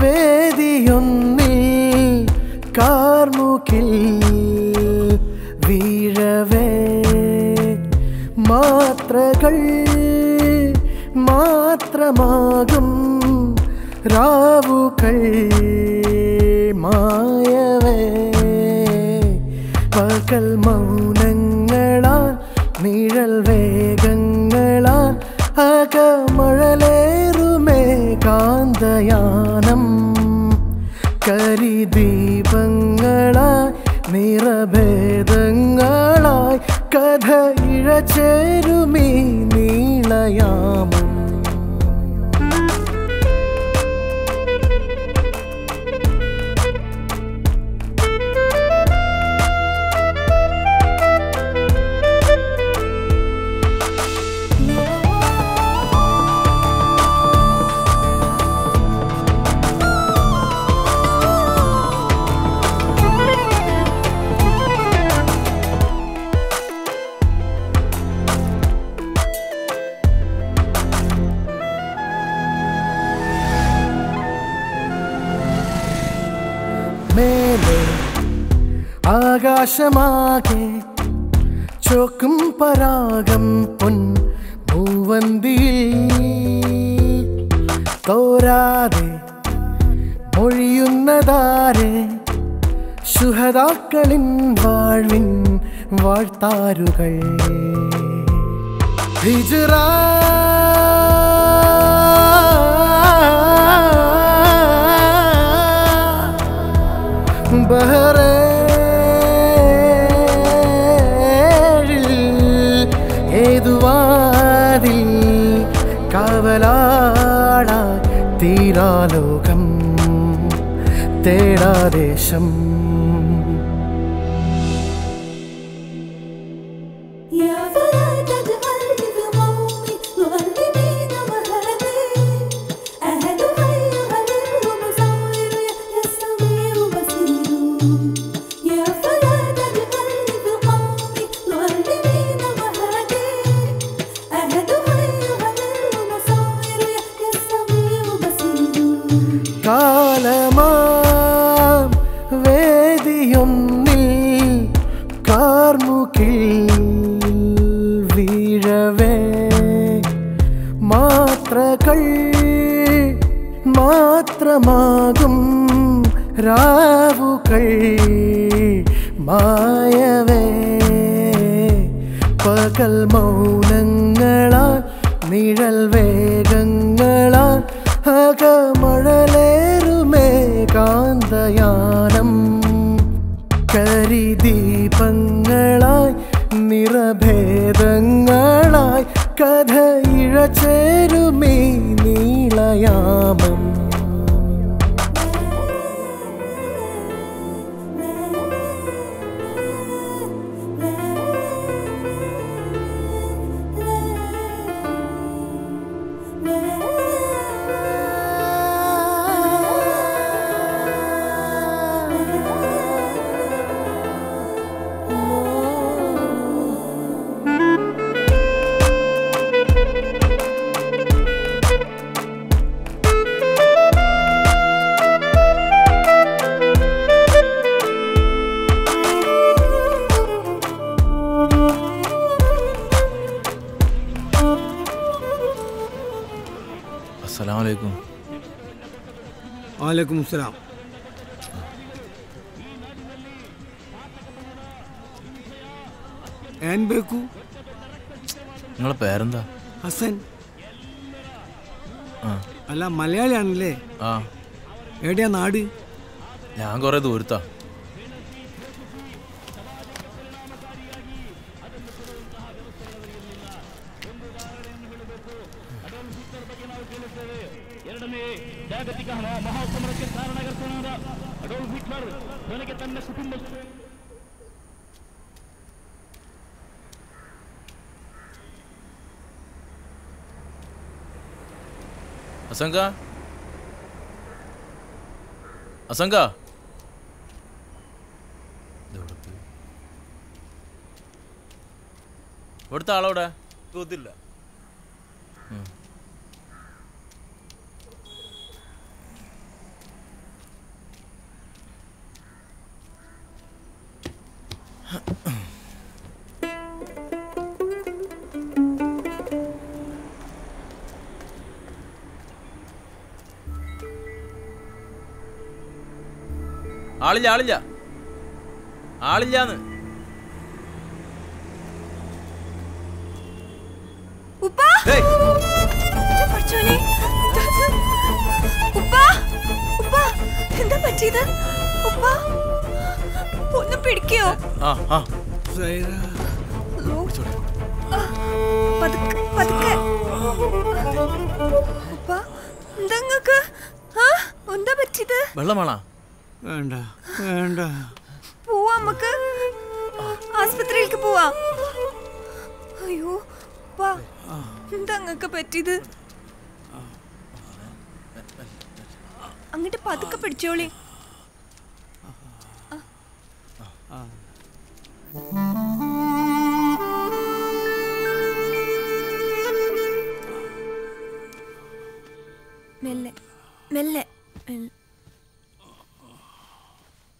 വേദിയൊന്നിൽ കാർമുകിൽ വീഴവേ മാത്രകൾ മാത്രമാകും രാവുകൾ മായവേ പകൽ മൗനങ്ങളാൽ നിഴൽ വേഗങ്ങളാൽ അകമഴലേറുമേ കാന്തയാനം കരിദീപങ്ങളായി നിറഭേദങ്ങളായി കഥ ഇഴചേരുമീ നീളയാമം മേലെ ആകാശമാകെ ചോക്കും പരാഗം പൊൻ മൂവന്തിയിൽ തോരാതെ മൊഴിയുന്നതാരെ ശുഹദാക്കളിൻ വാഴ്വിൻ വാഴ്ത്താരുകൾ ഹിജ്റ ബഹ്റേനിൽ ഏതുവാതിൽ കാവലാളായി തീരാലോകം തേടാദേശം കാലമാം വേദിയൊന്നിൽ കാർമുകിൽ വീഴവേ മാത്രകൾ മാത്രമാകും രാവുകൾ മായവേ പകൽ മൗനങ്ങളാൽ നിഴൽ വേഗങ്ങളാൽ അകമഴലേറുമേ കാന്തയാനം കരിദീപങ്ങളായി നിറഭേദങ്ങളായി കഥ ഇഴചേരുമേ നീളയാമം അസ്സലാമലൈക്കും. വാലേക്കും അസ്സലാം. ഏൻ ബേക്കു. നിങ്ങളെ പേരെന്താ? ഹസൻ. ആ അല്ല മലയാളിയാണല്ലേ? ആ. എവിടെയാ നാട്? ഞാൻ കുറെ ദൂരത്താ. ಜಾಗತಿಕ ಮಹಾಸಮರಕ್ಕೆ ಕಾರಣಕರ್ತನಾದ ಅಡೋಲ್ಫ್ ಹಿಟ್ಲರ್ ಕೊನೆಗೆ ತನ್ನ ಕುಟುಂಬ അസങ്ക അസങ്ക ഇവിടുത്തെ ആളവിടെ ഗോതില്ല. ആളില്ല ആളില്ല ആളില്ലാന്ന്. എന്താ പറ്റിയത്? ഒന്ന് പിടിക്കോ? എന്താ പറ്റിയത്? വെള്ളമാണോ? വേണ്ട വേണ്ട, പോവാ നമുക്ക് ആസ്പത്രിയിലേക്ക് പോവാ. അയ്യോ എന്താ അങ്ങക്ക് പറ്റിയത്? അങ്ങോട്ട് പതുക്കെ പിടിച്ചോളി. മെല്ലെ മെല്ലെ.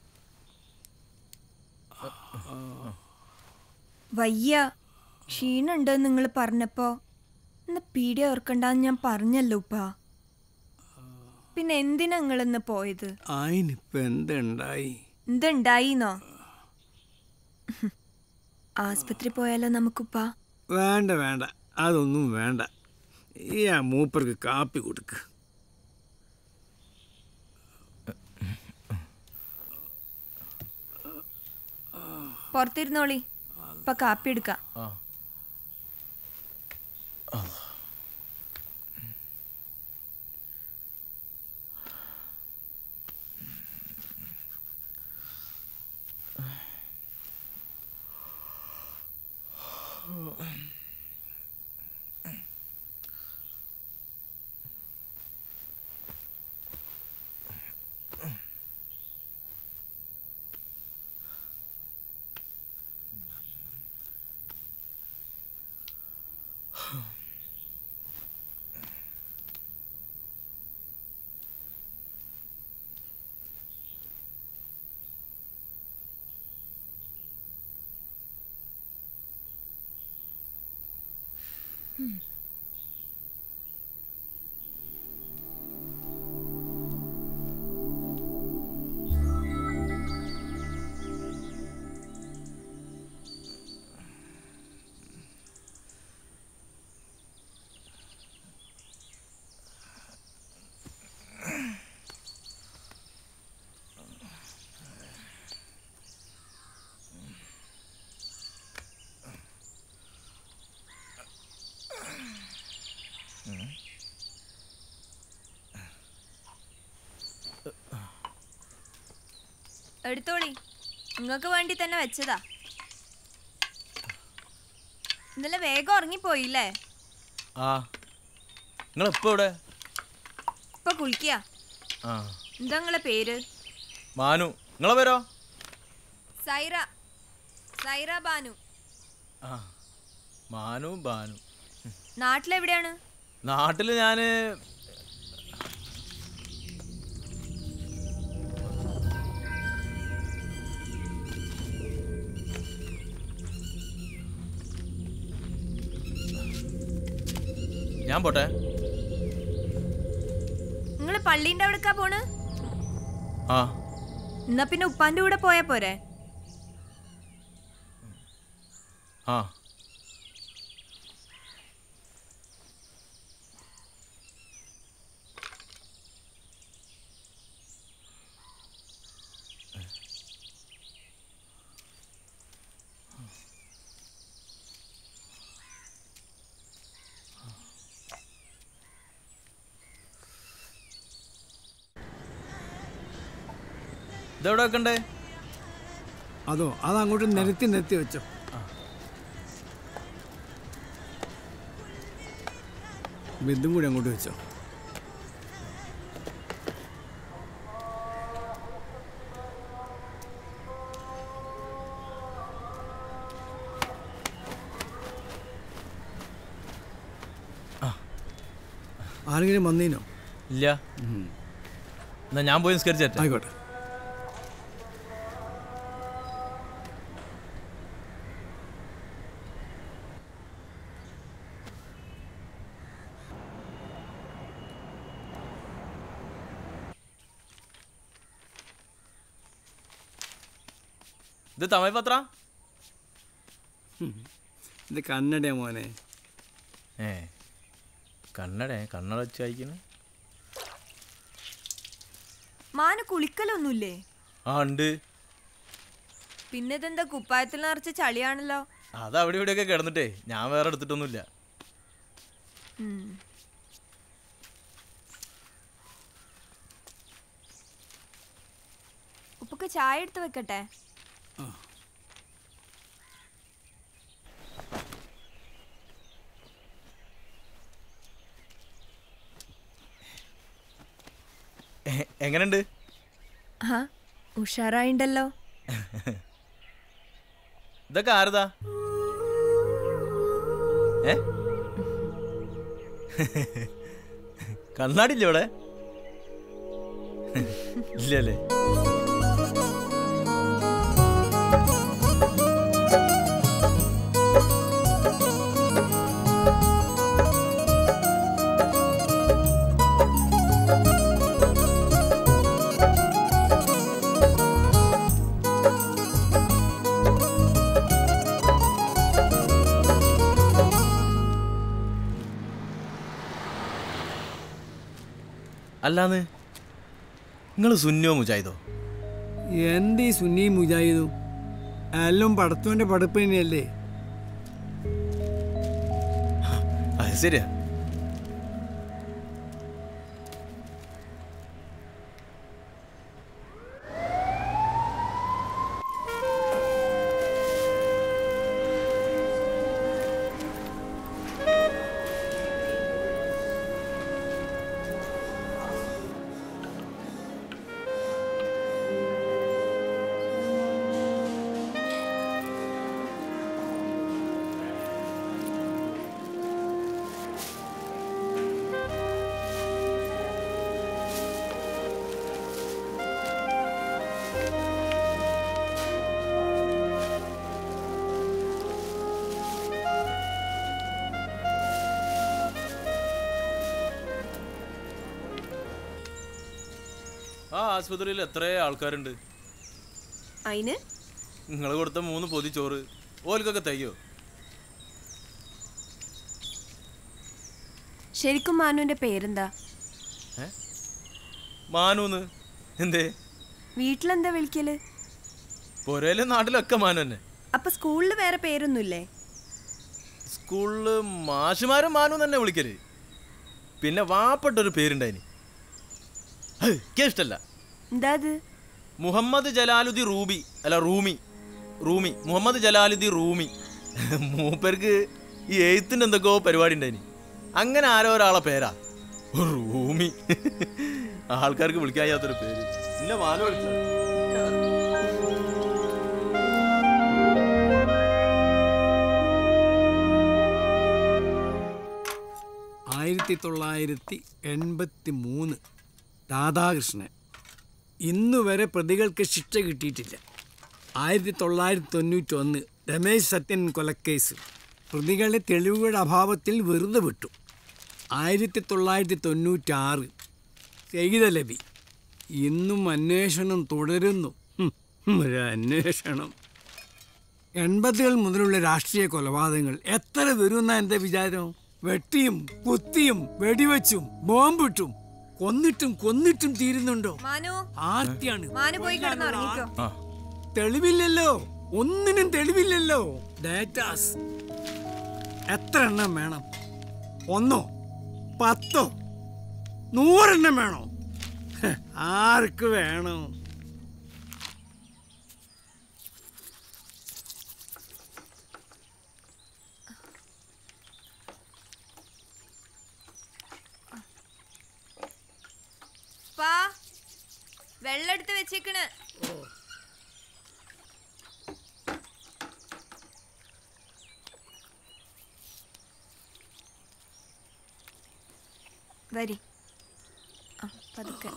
വയ്യ, ക്ഷീണുണ്ട് നിങ്ങൾ പറഞ്ഞപ്പോ ഇന്ന് പീഡിയ ഓർക്കണ്ടെന്ന് ഞാൻ പറഞ്ഞല്ലോ ഉപ്പാ. പിന്നെ എന്തിനാ നിങ്ങളിന്ന് പോയത്? എന്തുണ്ടായിന്നോ? ആസ്പത്രി പോയാലോ നമുക്കുപ്പാ? വേണ്ട വേണ്ട, അതൊന്നും വേണ്ട. ഈ ആ മൂപ്പർക്ക് കാപ്പി കൊടുക്ക്. പുറത്തിരുന്നോളി, ഇപ്പൊ കാപ്പി എടുക്കാം. എടുത്തോളി, നിങ്ങൾക്ക് വേണ്ടി തന്നെ വെച്ചതാ. ഇന്നലെ വേഗം ഉറങ്ങിപ്പോയില്ലേ? ഇപ്പൊ കുളിക്കുക. എന്താ നിങ്ങളെ പേര്? മാനു. നിങ്ങളെ പേരോ? സൈറ. സൈറ ബാനു. മാനു ബാനു. നാട്ടിലെവിടെയാണ്? നാട്ടില് ഞാന് ഞാൻ പോട്ടെ. നിങ്ങള് പള്ളീന്റെ അവിടേക്കാ പോണ്? ആ. എന്നാ പിന്നെ ഉപ്പാന്റെ കൂടെ പോയാ പോരെ? ആ. ഇതെവിടെ വെക്കണ്ടേ? അതോ, അതങ്ങോട്ട് നിരത്തി നിരത്തി വെച്ചോ. ഇതും കൂടി അങ്ങോട്ട് വെച്ചോ. ആരെങ്കിലും വന്നീനോ? ഇല്ല. എന്നാ ഞാൻ പോയി നിസ്കരിച്ചേട്ടെ. ആയിക്കോട്ടെ. ഇത് തമിഴ് പത്ര? ഇത് കന്നഡ മോനെ. കന്നഡ വെച്ച് വായിക്കുന്നു. മാന് കുളിക്കലൊന്നുമില്ലേ? ആ ഉണ്ട്. പിന്നെ ഇതെന്താ കുപ്പായത്തിൽ നിറച്ച് ചളിയാണല്ലോ? അത് അവിടെ ഇവിടെയൊക്കെ കിടന്നിട്ടേ ഞാൻ വേറെ എടുത്തിട്ടൊന്നുമില്ല. ഉപ്പൊക്കെ ചായ എടുത്ത് വെക്കട്ടെ? എങ്ങനെയുണ്ട്? ഉഷാറായിണ്ടല്ലോ. ഇതൊക്കെ ആരതാ? കണ്ണാടില്ലേ ഇവിടെ? ഇല്ലല്ലേ? അല്ലാന്ന് നിങ്ങൾ സുന്നിയോ മുജാഹിദോ? എന്ത് ഈ സുന്നി മുജാഹിദും എല്ലാം പടത്തോന്റെ പടപ്പ് തന്നെയല്ലേ? അത് ശരിയാ. ആ ആശുപത്രിയിൽ എത്ര ആൾക്കാരുണ്ട്? അതിന് നിങ്ങൾ കൊടുത്ത 3 പൊതി ചോറ് ഓൽക്കൊക്കെ തയ്യോ? ശരിക്കും മാനുവിന്റെ പേരെന്താ? മാനൂന്ന്. എന്തേ? വീട്ടിലെന്താ വിളിക്കല്? പൊരയിലെ നാട്ടിലൊക്കെ മാനു തന്നെ. അപ്പൊ സ്കൂളിൽ വേറെ പേരൊന്നുമില്ലേ? സ്കൂളില് മാഷുമാരും മാനു തന്നെ വിളിക്കല്. പിന്നെ വാപ്പെട്ടൊരു പേരുണ്ടായിനി, ഇഷ്ടല്ല. എന്താ? മുഹമ്മദ് ജലാലുദ്ദീൻ റൂബി. അല്ല റൂമി. റൂമി മുഹമ്മദ് ജലാലുദ്ദീൻ റൂമി. മൂപ്പർക്ക് ഈ എഴുത്തിന്റെ എന്തൊക്കെയോ പരിപാടി ഉണ്ടായിനി. അങ്ങനെ ആരോ ഒരാളെ പേരാ റൂമി. ആൾക്കാർക്ക് വിളിക്കാൻ കഴിയാത്തൊരു പേര്. ഇല്ല മാനു വിളിച്ചത്. 1983 രാധാകൃഷ്ണൻ. ഇന്നുവരെ പ്രതികൾക്ക് ശിക്ഷ കിട്ടിയിട്ടില്ല. 1991 രമേശ് സത്യൻ കൊലക്കേസ് പ്രതികളെ തെളിവുകളുടെ അഭാവത്തിൽ വെറുതെ വിട്ടു. 1996 സയ്യിദലബി. ഇന്നും അന്വേഷണം തുടരുന്നു. ഒരു അന്വേഷണം. 80കൾ മുതലുള്ള രാഷ്ട്രീയ കൊലപാതകങ്ങൾ എത്ര വരുമെന്നാ എൻ്റെ വിചാരം? വെട്ടിയും കുത്തിയും വെടിവെച്ചും ബോംബിട്ടും കൊന്നിട്ടും തീരുന്നുണ്ടോ? ആർത്തിയാണ്. തെളിവില്ലല്ലോ, ഒന്നിനും തെളിവില്ലല്ലോ. ഡേറ്റാസ് എത്ര എണ്ണം വേണം? 1 10 100 എണ്ണം വേണോ? ആർക്ക് വേണോ? വെള്ളെടുത്ത് വെച്ചേക്കണ്. വരി പതുക്കെ.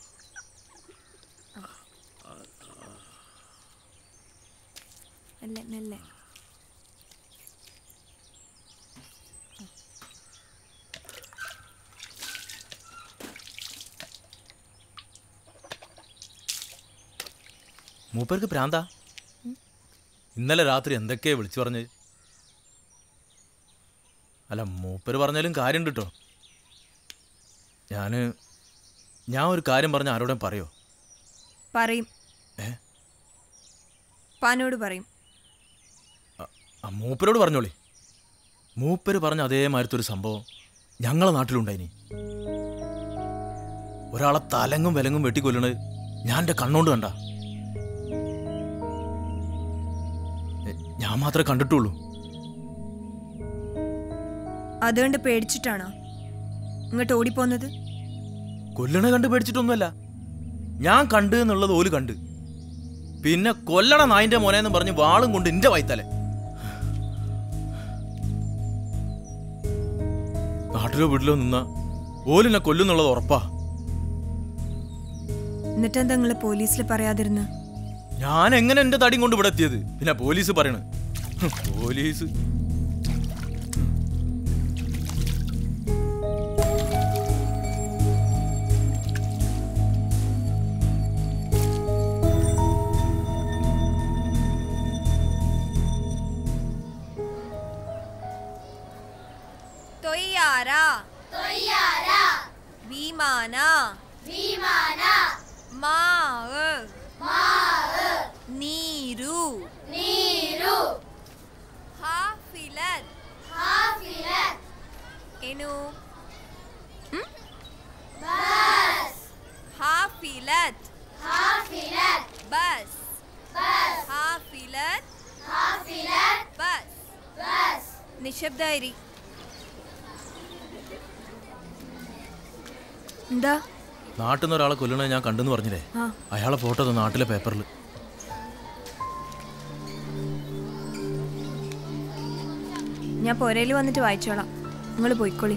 മെല്ലെ മെല്ലെ. മൂപ്പർക്ക് പ്രാന്താ. ഇന്നലെ രാത്രി എന്തൊക്കെയാ വിളിച്ചു പറഞ്ഞത്? അല്ല മൂപ്പര് പറഞ്ഞാലും കാര്യമുണ്ട് കേട്ടോ. ഞാൻ ഒരു കാര്യം പറഞ്ഞ ആരോടും പറയോ? പറയും. പാനോട് പറയും. മൂപ്പരോട് പറഞ്ഞോളി. മൂപ്പര് പറഞ്ഞ അതേമാതിരത്തെ ഒരു സംഭവം ഞങ്ങളെ നാട്ടിലുണ്ടായിനി. ഒരാളെ തലങ്ങും വിലങ്ങും വെട്ടിക്കൊല്ലണത് ഞാൻ എൻ്റെ കണ്ണോണ്ട് കണ്ട. ഞാൻ മാത്രമേ കണ്ടിട്ടുള്ളൂ. അതുകൊണ്ട് പേടിച്ചിട്ടാണോ ഇങ്ങോട്ട് ഓടിപ്പോന്നത്? കൊല്ലണ കണ്ട് പേടിച്ചിട്ടൊന്നുമല്ല. ഞാൻ കണ്ട് എന്നുള്ളത് ഓല് കണ്ട്. പിന്നെ കൊല്ലണ നായിന്റെ മോനെന്ന് പറഞ്ഞ് വാളും കൊണ്ട് എന്റെ വൈത്തലെ. നാട്ടിലോ വീട്ടിലോ നിന്ന ഓലിനെ കൊല്ലുന്നുള്ളത് ഉറപ്പാ. എന്നിട്ടെന്താ നിങ്ങള് പോലീസിൽ പറയാതിരുന്ന? ഞാൻ എങ്ങനെ എന്റെ തടിയും കൊണ്ട് ഇവിടെ എത്തിയത്? പിന്നെ പോലീസ് പറയണ. പോലീസ് तैयारा तैयारा बी വിമാന വിമാന മാവ് മാവ് നീരു നീരു ഹാഫിലത്ത് ഹാഫിലത്ത് എനു ബസ് ഹാഫിലത്ത് ഹാഫിലത്ത് ബസ് ബസ് ഹാഫിലത്ത് ഹാഫിലത്ത് ബസ് ബസ് നിശബ്ദായിരി. എന്താ നാട്ടിൽ നിന്ന് ഒരാളെ കൊല്ലണ ഞാൻ കണ്ടെന്ന് പറഞ്ഞില്ലേ, അയാളെ ഫോട്ടോ നാട്ടിലെ പേപ്പറിൽ. ഞാൻ പൊരയിൽ വന്നിട്ട് വായിച്ചോളാം, നിങ്ങൾ പോയിക്കോളി.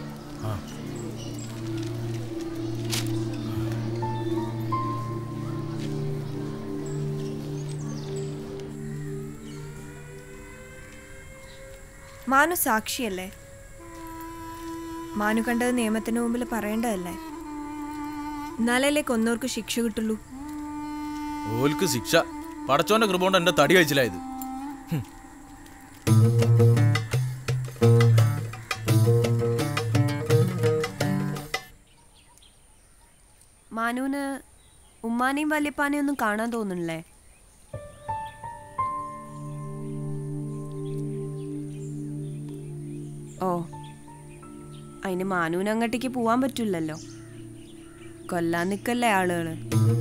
മാനു സാക്ഷിയല്ലേ? മാനു കണ്ടത് നിയമത്തിന് മുമ്പിൽ പറയേണ്ടതല്ലേ? എന്നാലല്ലേ കൊന്നവർക്ക് ശിക്ഷ കിട്ടുള്ളൂ. ഓൽക്ക് ശിക്ഷ പടച്ചോന്റെ കൃപ കൊണ്ട് എന്റെ തടി കഴിച്ചില്ലായത്. മാനുവിന് ഉമ്മാനെയും വല്യപ്പാനെയും ഒന്നും കാണാൻ തോന്നുന്നില്ലേ? ഓ, അതിന് മാനുവിന് അങ്ങോട്ടേക്ക് പോവാൻ പറ്റില്ലല്ലോ, കൊല്ലാൻ നിൽക്കല്ലേ ആളുകള്.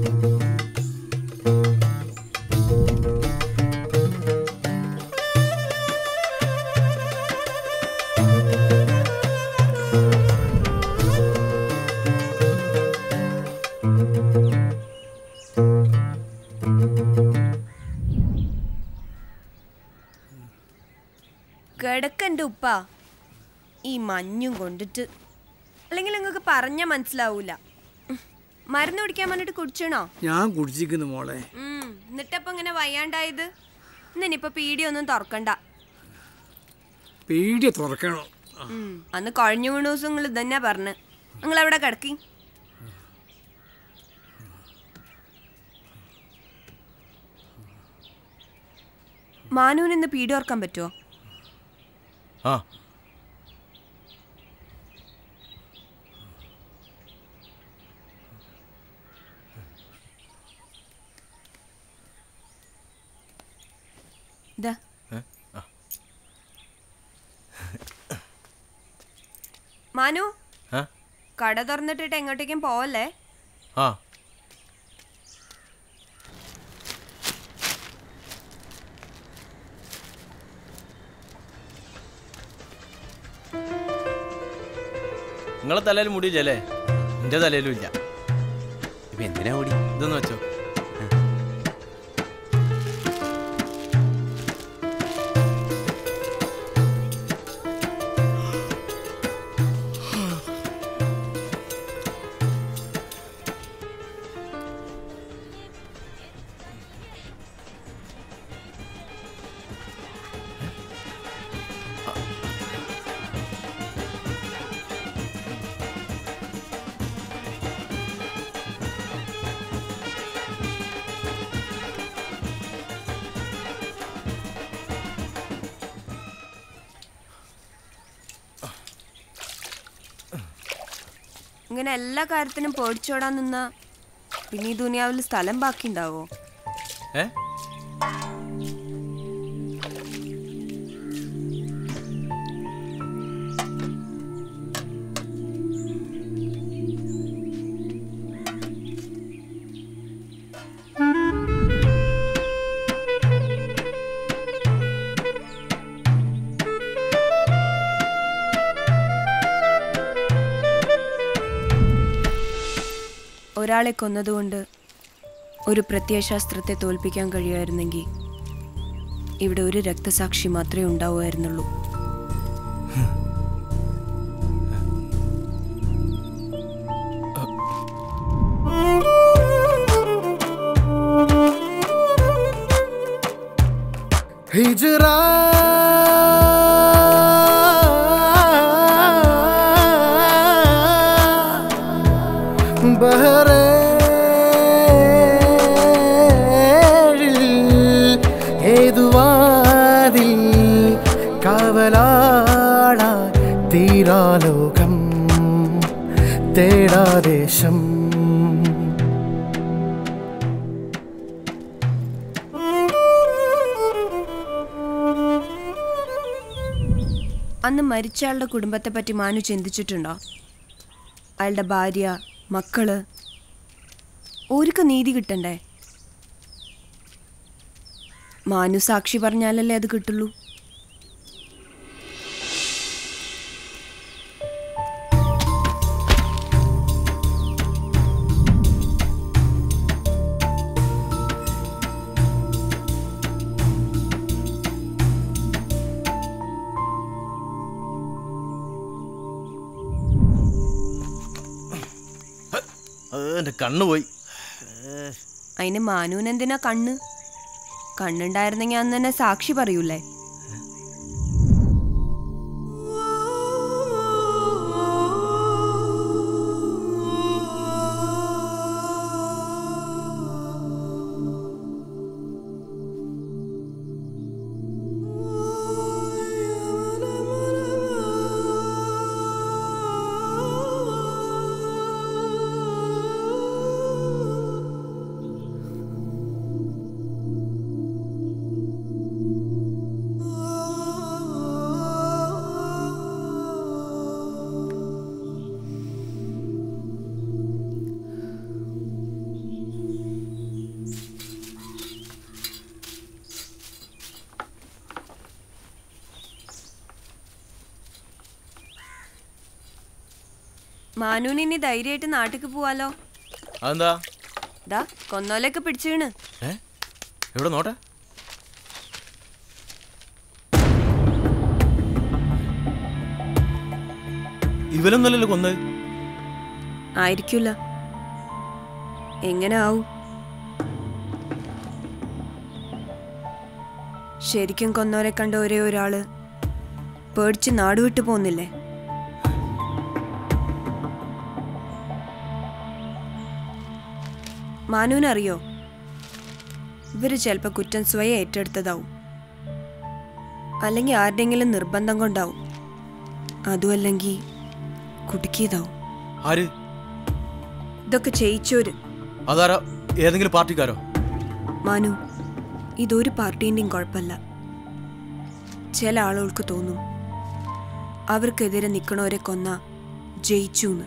കിടക്കൻ്റെ ഉപ്പ ഈ മഞ്ഞും കൊണ്ടിട്ട്, അല്ലെങ്കിൽ നിങ്ങൾക്ക് പറഞ്ഞാൽ മനസ്സിലാവൂല. മരുന്ന് കുടിക്കാൻ വേണ്ടിട്ട് കുടിച്ചണോ? ഞാൻ കുടിച്ചിരിക്കുന്നു മോളെ. എന്നിട്ടപ്പോ ഇങ്ങനെ വയ്യാണ്ടായത്? ഇന്നിപ്പോ പീടിയൊന്നും തുറക്കണ്ട. പീടിയ തുറക്കണോ? അന്ന് കഴിഞ്ഞ മൂന്ന് ദിവസം നിങ്ങൾ ഇതന്നെ പറഞ്ഞ്. നിങ്ങൾ എവിടെ കിടക്കി? മാനുവിന് ഇന്ന് പീടി ഓർക്കാൻ പറ്റുമോ? ആ, മാനു, കട തുറന്നിട്ടിട്ട് എങ്ങോട്ടേക്കും പോവല്ലേ? ആ, നിങ്ങളെ തലയിൽ മുടിയില്ലേ? എന്റെ തലയിലും ഇല്ല. ഇപ്പൊ എന്തിനാ മുടി? ഇതൊന്ന് വെച്ചോ. ഇങ്ങനെ എല്ലാ കാര്യത്തിനും പേടിച്ചോടാൻ നിന്നാ പിന്നെ ഈ ദുനിയാവിൽ സ്ഥലം ബാക്കി ഉണ്ടാവോ? ഒരാളെ കൊന്നതുകൊണ്ട് ഒരു പ്രത്യയശാസ്ത്രത്തെ തോൽപ്പിക്കാൻ കഴിയുമായിരുന്നെങ്കിൽ ഇവിടെ ഒരു രക്തസാക്ഷി മാത്രമേ ഉണ്ടാവുമായിരുന്നുള്ളൂ. ഹിജ്റ ഏതുവാതിൽ കാവലാളായി തീരാലോകം തേടാതെ അന്ന് മരിച്ചയാളുടെ കുടുംബത്തെ പറ്റി മാനു ചിന്തിച്ചിട്ടുണ്ടോ? അയാളുടെ ഭാര്യ, മക്കള്, ഓർക്ക് നീതി കിട്ടണ്ടേ? മാനു സാക്ഷി പറഞ്ഞാലല്ലേ അത് കിട്ടുള്ളൂ. എന്റെ കണ്ണു പോയി. അതിന് മാനുവിന് എന്തിനാ കണ്ണ്? കണ്ണുണ്ടായിരുന്നെങ്കിൽ അന്ന് തന്നെ സാക്ഷി പറയൂലേ? മാനുവിന് ഇനി ധൈര്യമായിട്ട് നാട്ടിക്ക് പോവാലോ. അതെന്താ? ദാ കൊന്നോലൊക്കെ പിടിച്ചു വീണ്. എവിടെ നോട്ടെ? ഇവലൊന്നല്ലല്ലോ കൊന്നത്. ആയിരിക്കൂല. എങ്ങനെ ആവും? ശരിക്കും കൊന്നോരെ കണ്ട ഒരേ ഒരാള് പേടിച്ച് നാടുവിട്ടു പോന്നില്ലേ? മാനുവിനറിയോ, ഇവര് ചിലപ്പോ കുറ്റം സ്വയം ഏറ്റെടുത്തതാവും, അല്ലെങ്കിൽ ആരുടെങ്കിലും നിർബന്ധം കൊണ്ടാവും, അതുമല്ലെങ്കിൽ കുടുക്കിയതാവും. ആര്? ഇതൊക്കെ ചെയ്യിച്ചോര്. അതാരോ? ഏതെങ്കിലും പാർട്ടിക്കാരോ? മാനു, ഇതൊരു പാർട്ടീന്റെയും കുഴപ്പമില്ല. ചില ആളുകൾക്ക് തോന്നും അവർക്കെതിരെ നിൽക്കണവരെ കൊന്ന ജയിച്ചൂന്ന്.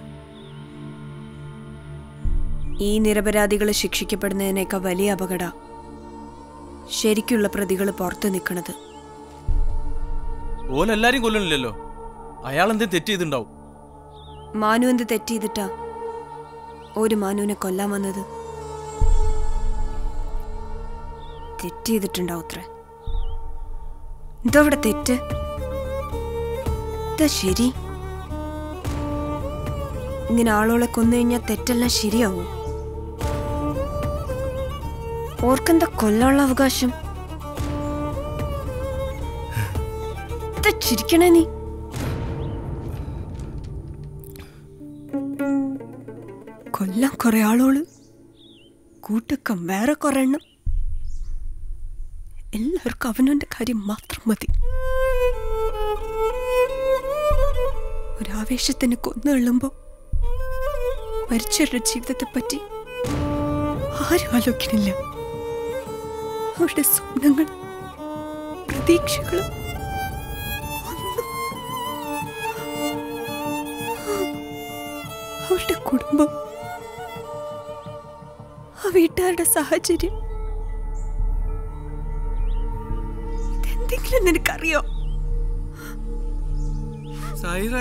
ഈ നിരപരാധികൾ ശിക്ഷിക്കപ്പെടുന്നതിനേക്കാൾ വലിയ അപകട ശരിക്കുള്ള പ്രതികൾ പുറത്ത് നിൽക്കണത്. ഓലെല്ലാരും കൊല്ലണില്ലല്ലോ. അയാൾ എന്തേ തെറ്റ് ചെയ്തിട്ടുണ്ടാവും. മാനു എന്ത് തെറ്റ് ചെയ്തിട്ടാ ഒരു മാനുവിനെ കൊല്ലാൻ വന്നത്? തെറ്റ് ചെയ്തിട്ടുണ്ടാവും അത്രേ. എന്തവിടെ തെറ്റ്? എന്താ ശരി? ഇങ്ങനെ ആളുകളെ കൊന്നു കഴിഞ്ഞാൽ തെറ്റെല്ലാം ശരിയാവും? ഓർക്കെന്താ കൊല്ലാനുള്ള അവകാശം? എന്താ ചിരിക്കണേ നീ? കൊല്ലാൻ കുറെ ആളുകള്, കൂട്ടക്കം വേറെ കുറെ എണ്ണം. എല്ലാവർക്കും അവനവന്റെ കാര്യം മാത്രം മതി. ഒരാവേശത്തിന് കൊന്നു കൊള്ളുമ്പോ മരിച്ചവരുടെ ജീവിതത്തെ പറ്റി ആരും ആലോചിക്കണില്ല. അവരുടെ സ്വപ്നങ്ങൾ, പ്രതീക്ഷകൾ അവരുടെ കുടുംബം, ആ വീട്ടുകാരുടെ സാഹചര്യം, ഇതെന്തെങ്കിലും നിനക്കറിയോ? സൈറ,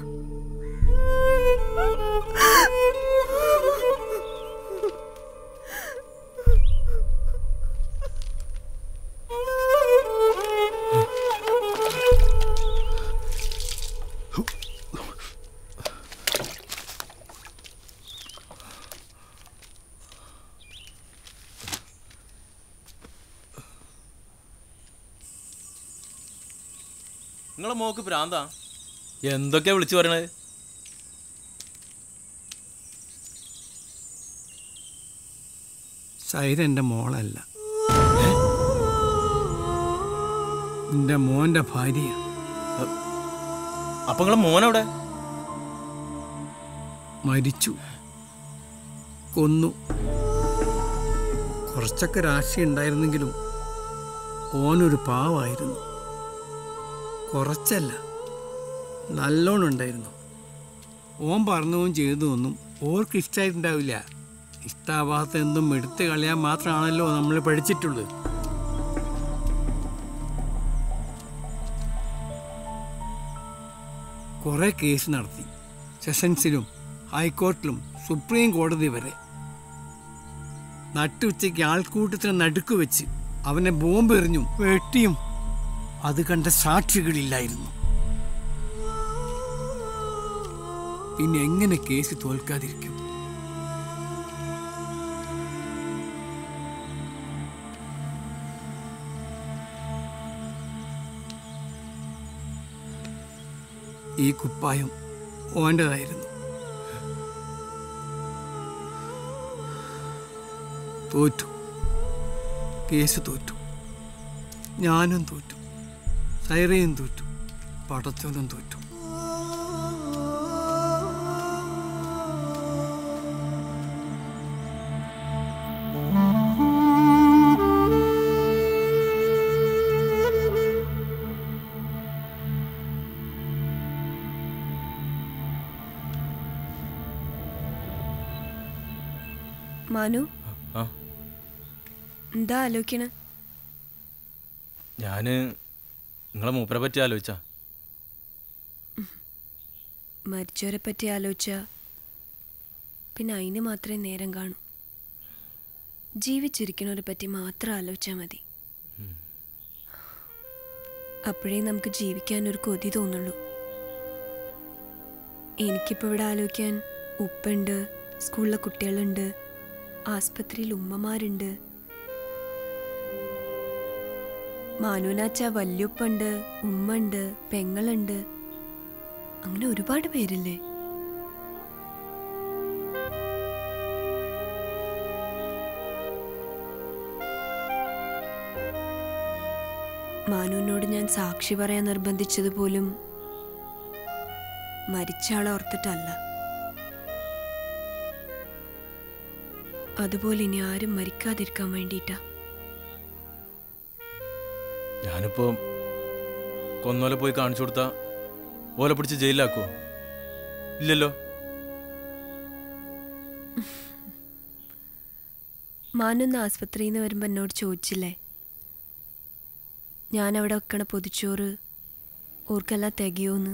നിങ്ങളെ മോക്ക് പ്രാന്താ? എന്തൊക്കെയാ വിളിച്ചു പറയണത്? സൈറ എൻ്റെ മോളല്ല, എൻ്റെ മോൻ്റെ ഭാര്യ. അപ്പൊ നിങ്ങളെ മോനവിടെ? മരിച്ചു, കൊന്നു. കുറച്ചൊക്കെ രാശി ഉണ്ടായിരുന്നെങ്കിലും ഓനൊരു പാവായിരുന്നു. കുറച്ചല്ല, നല്ലോണം ഉണ്ടായിരുന്നു. ഓൻ പറഞ്ഞതും ചെയ്തതൊന്നും ഓർക്ക് ഇഷ്ടമായിട്ടുണ്ടാവില്ല. ഇഷ്ടാവാത്ത എന്തും എടുത്ത് കളയാൻ മാത്രമാണല്ലോ നമ്മൾ പഠിച്ചിട്ടുള്ളത്. കുറേ കേസ് നടത്തി, സെഷൻസിലും ഹൈക്കോർട്ടിലും സുപ്രീം കോടതി വരെ. നട്ടുച്ചയ്ക്ക് ആൾക്കൂട്ടത്തിന് നടുക്ക് വെച്ച് അവനെ ബോംബ് എറിഞ്ഞും വെട്ടിയും അത് കണ്ട സാക്ഷികളില്ലായിരുന്നു. പിന്നെ എങ്ങനെ കേസ് തോൽക്കാതിരിക്കും? ഈ കുപ്പായം ഓൻ്റെതായിരുന്നു. തോറ്റു, കേസ് തോറ്റു, ഞാനും തോറ്റു, സൈറയും തോറ്റു, പടച്ചോനും തോറ്റു. മാനു, എന്താ ആലോചിക്കണ? ഞാന് നിങ്ങളെ മൂപ്പരെ പറ്റി ആലോചിച്ച. മരിച്ചവരെ പറ്റി ആലോചിച്ച പിന്നെ അതിന് മാത്രമേ നേരം കാണൂ. ജീവിച്ചിരിക്കുന്നവരെ പറ്റി മാത്രം ആലോചിച്ചാൽ മതി. അപ്പോഴേ നമുക്ക് ജീവിക്കാനൊരു കൊതി തോന്നുള്ളൂ. എനിക്കിപ്പോൾ ഇവിടെ ആലോചിക്കാൻ ഉപ്പുണ്ട്, സ്കൂളിലെ കുട്ടികളുണ്ട്, ആസ്പത്രിയിൽ ഉമ്മമാരുണ്ട്, മാനൂനാച്ച വല്യുപ്പുണ്ട്, ഉമ്മ ഉണ്ട്, പെങ്ങളുണ്ട്, അങ്ങനെ ഒരുപാട് പേരില്ലേ. മാനുവിനോട് ഞാൻ സാക്ഷി പറയാൻ നിർബന്ധിച്ചത് പോലും മരിച്ചാളെ ഓർത്തിട്ടല്ല. അതുപോലെ ഇനി ആരും മരിക്കാതിരിക്കാൻ വേണ്ടിയിട്ടാ. ഞാനിപ്പോ കൊന്നോലെ പോയി കാണിച്ചു കൊടുത്താ ഓലെ പിടിച്ച് ജയിലിലാക്കുവോ? ഇല്ലല്ലോ. മാനൊന്ന് ആസ്പത്രിയിൽ നിന്ന് വരുമ്പോൾ എന്നോട് ചോദിച്ചില്ലേ, ഞാനവിടെ വെക്കണ പൊതിച്ചോറ് ഓർക്കെല്ലാം തികയോന്ന്?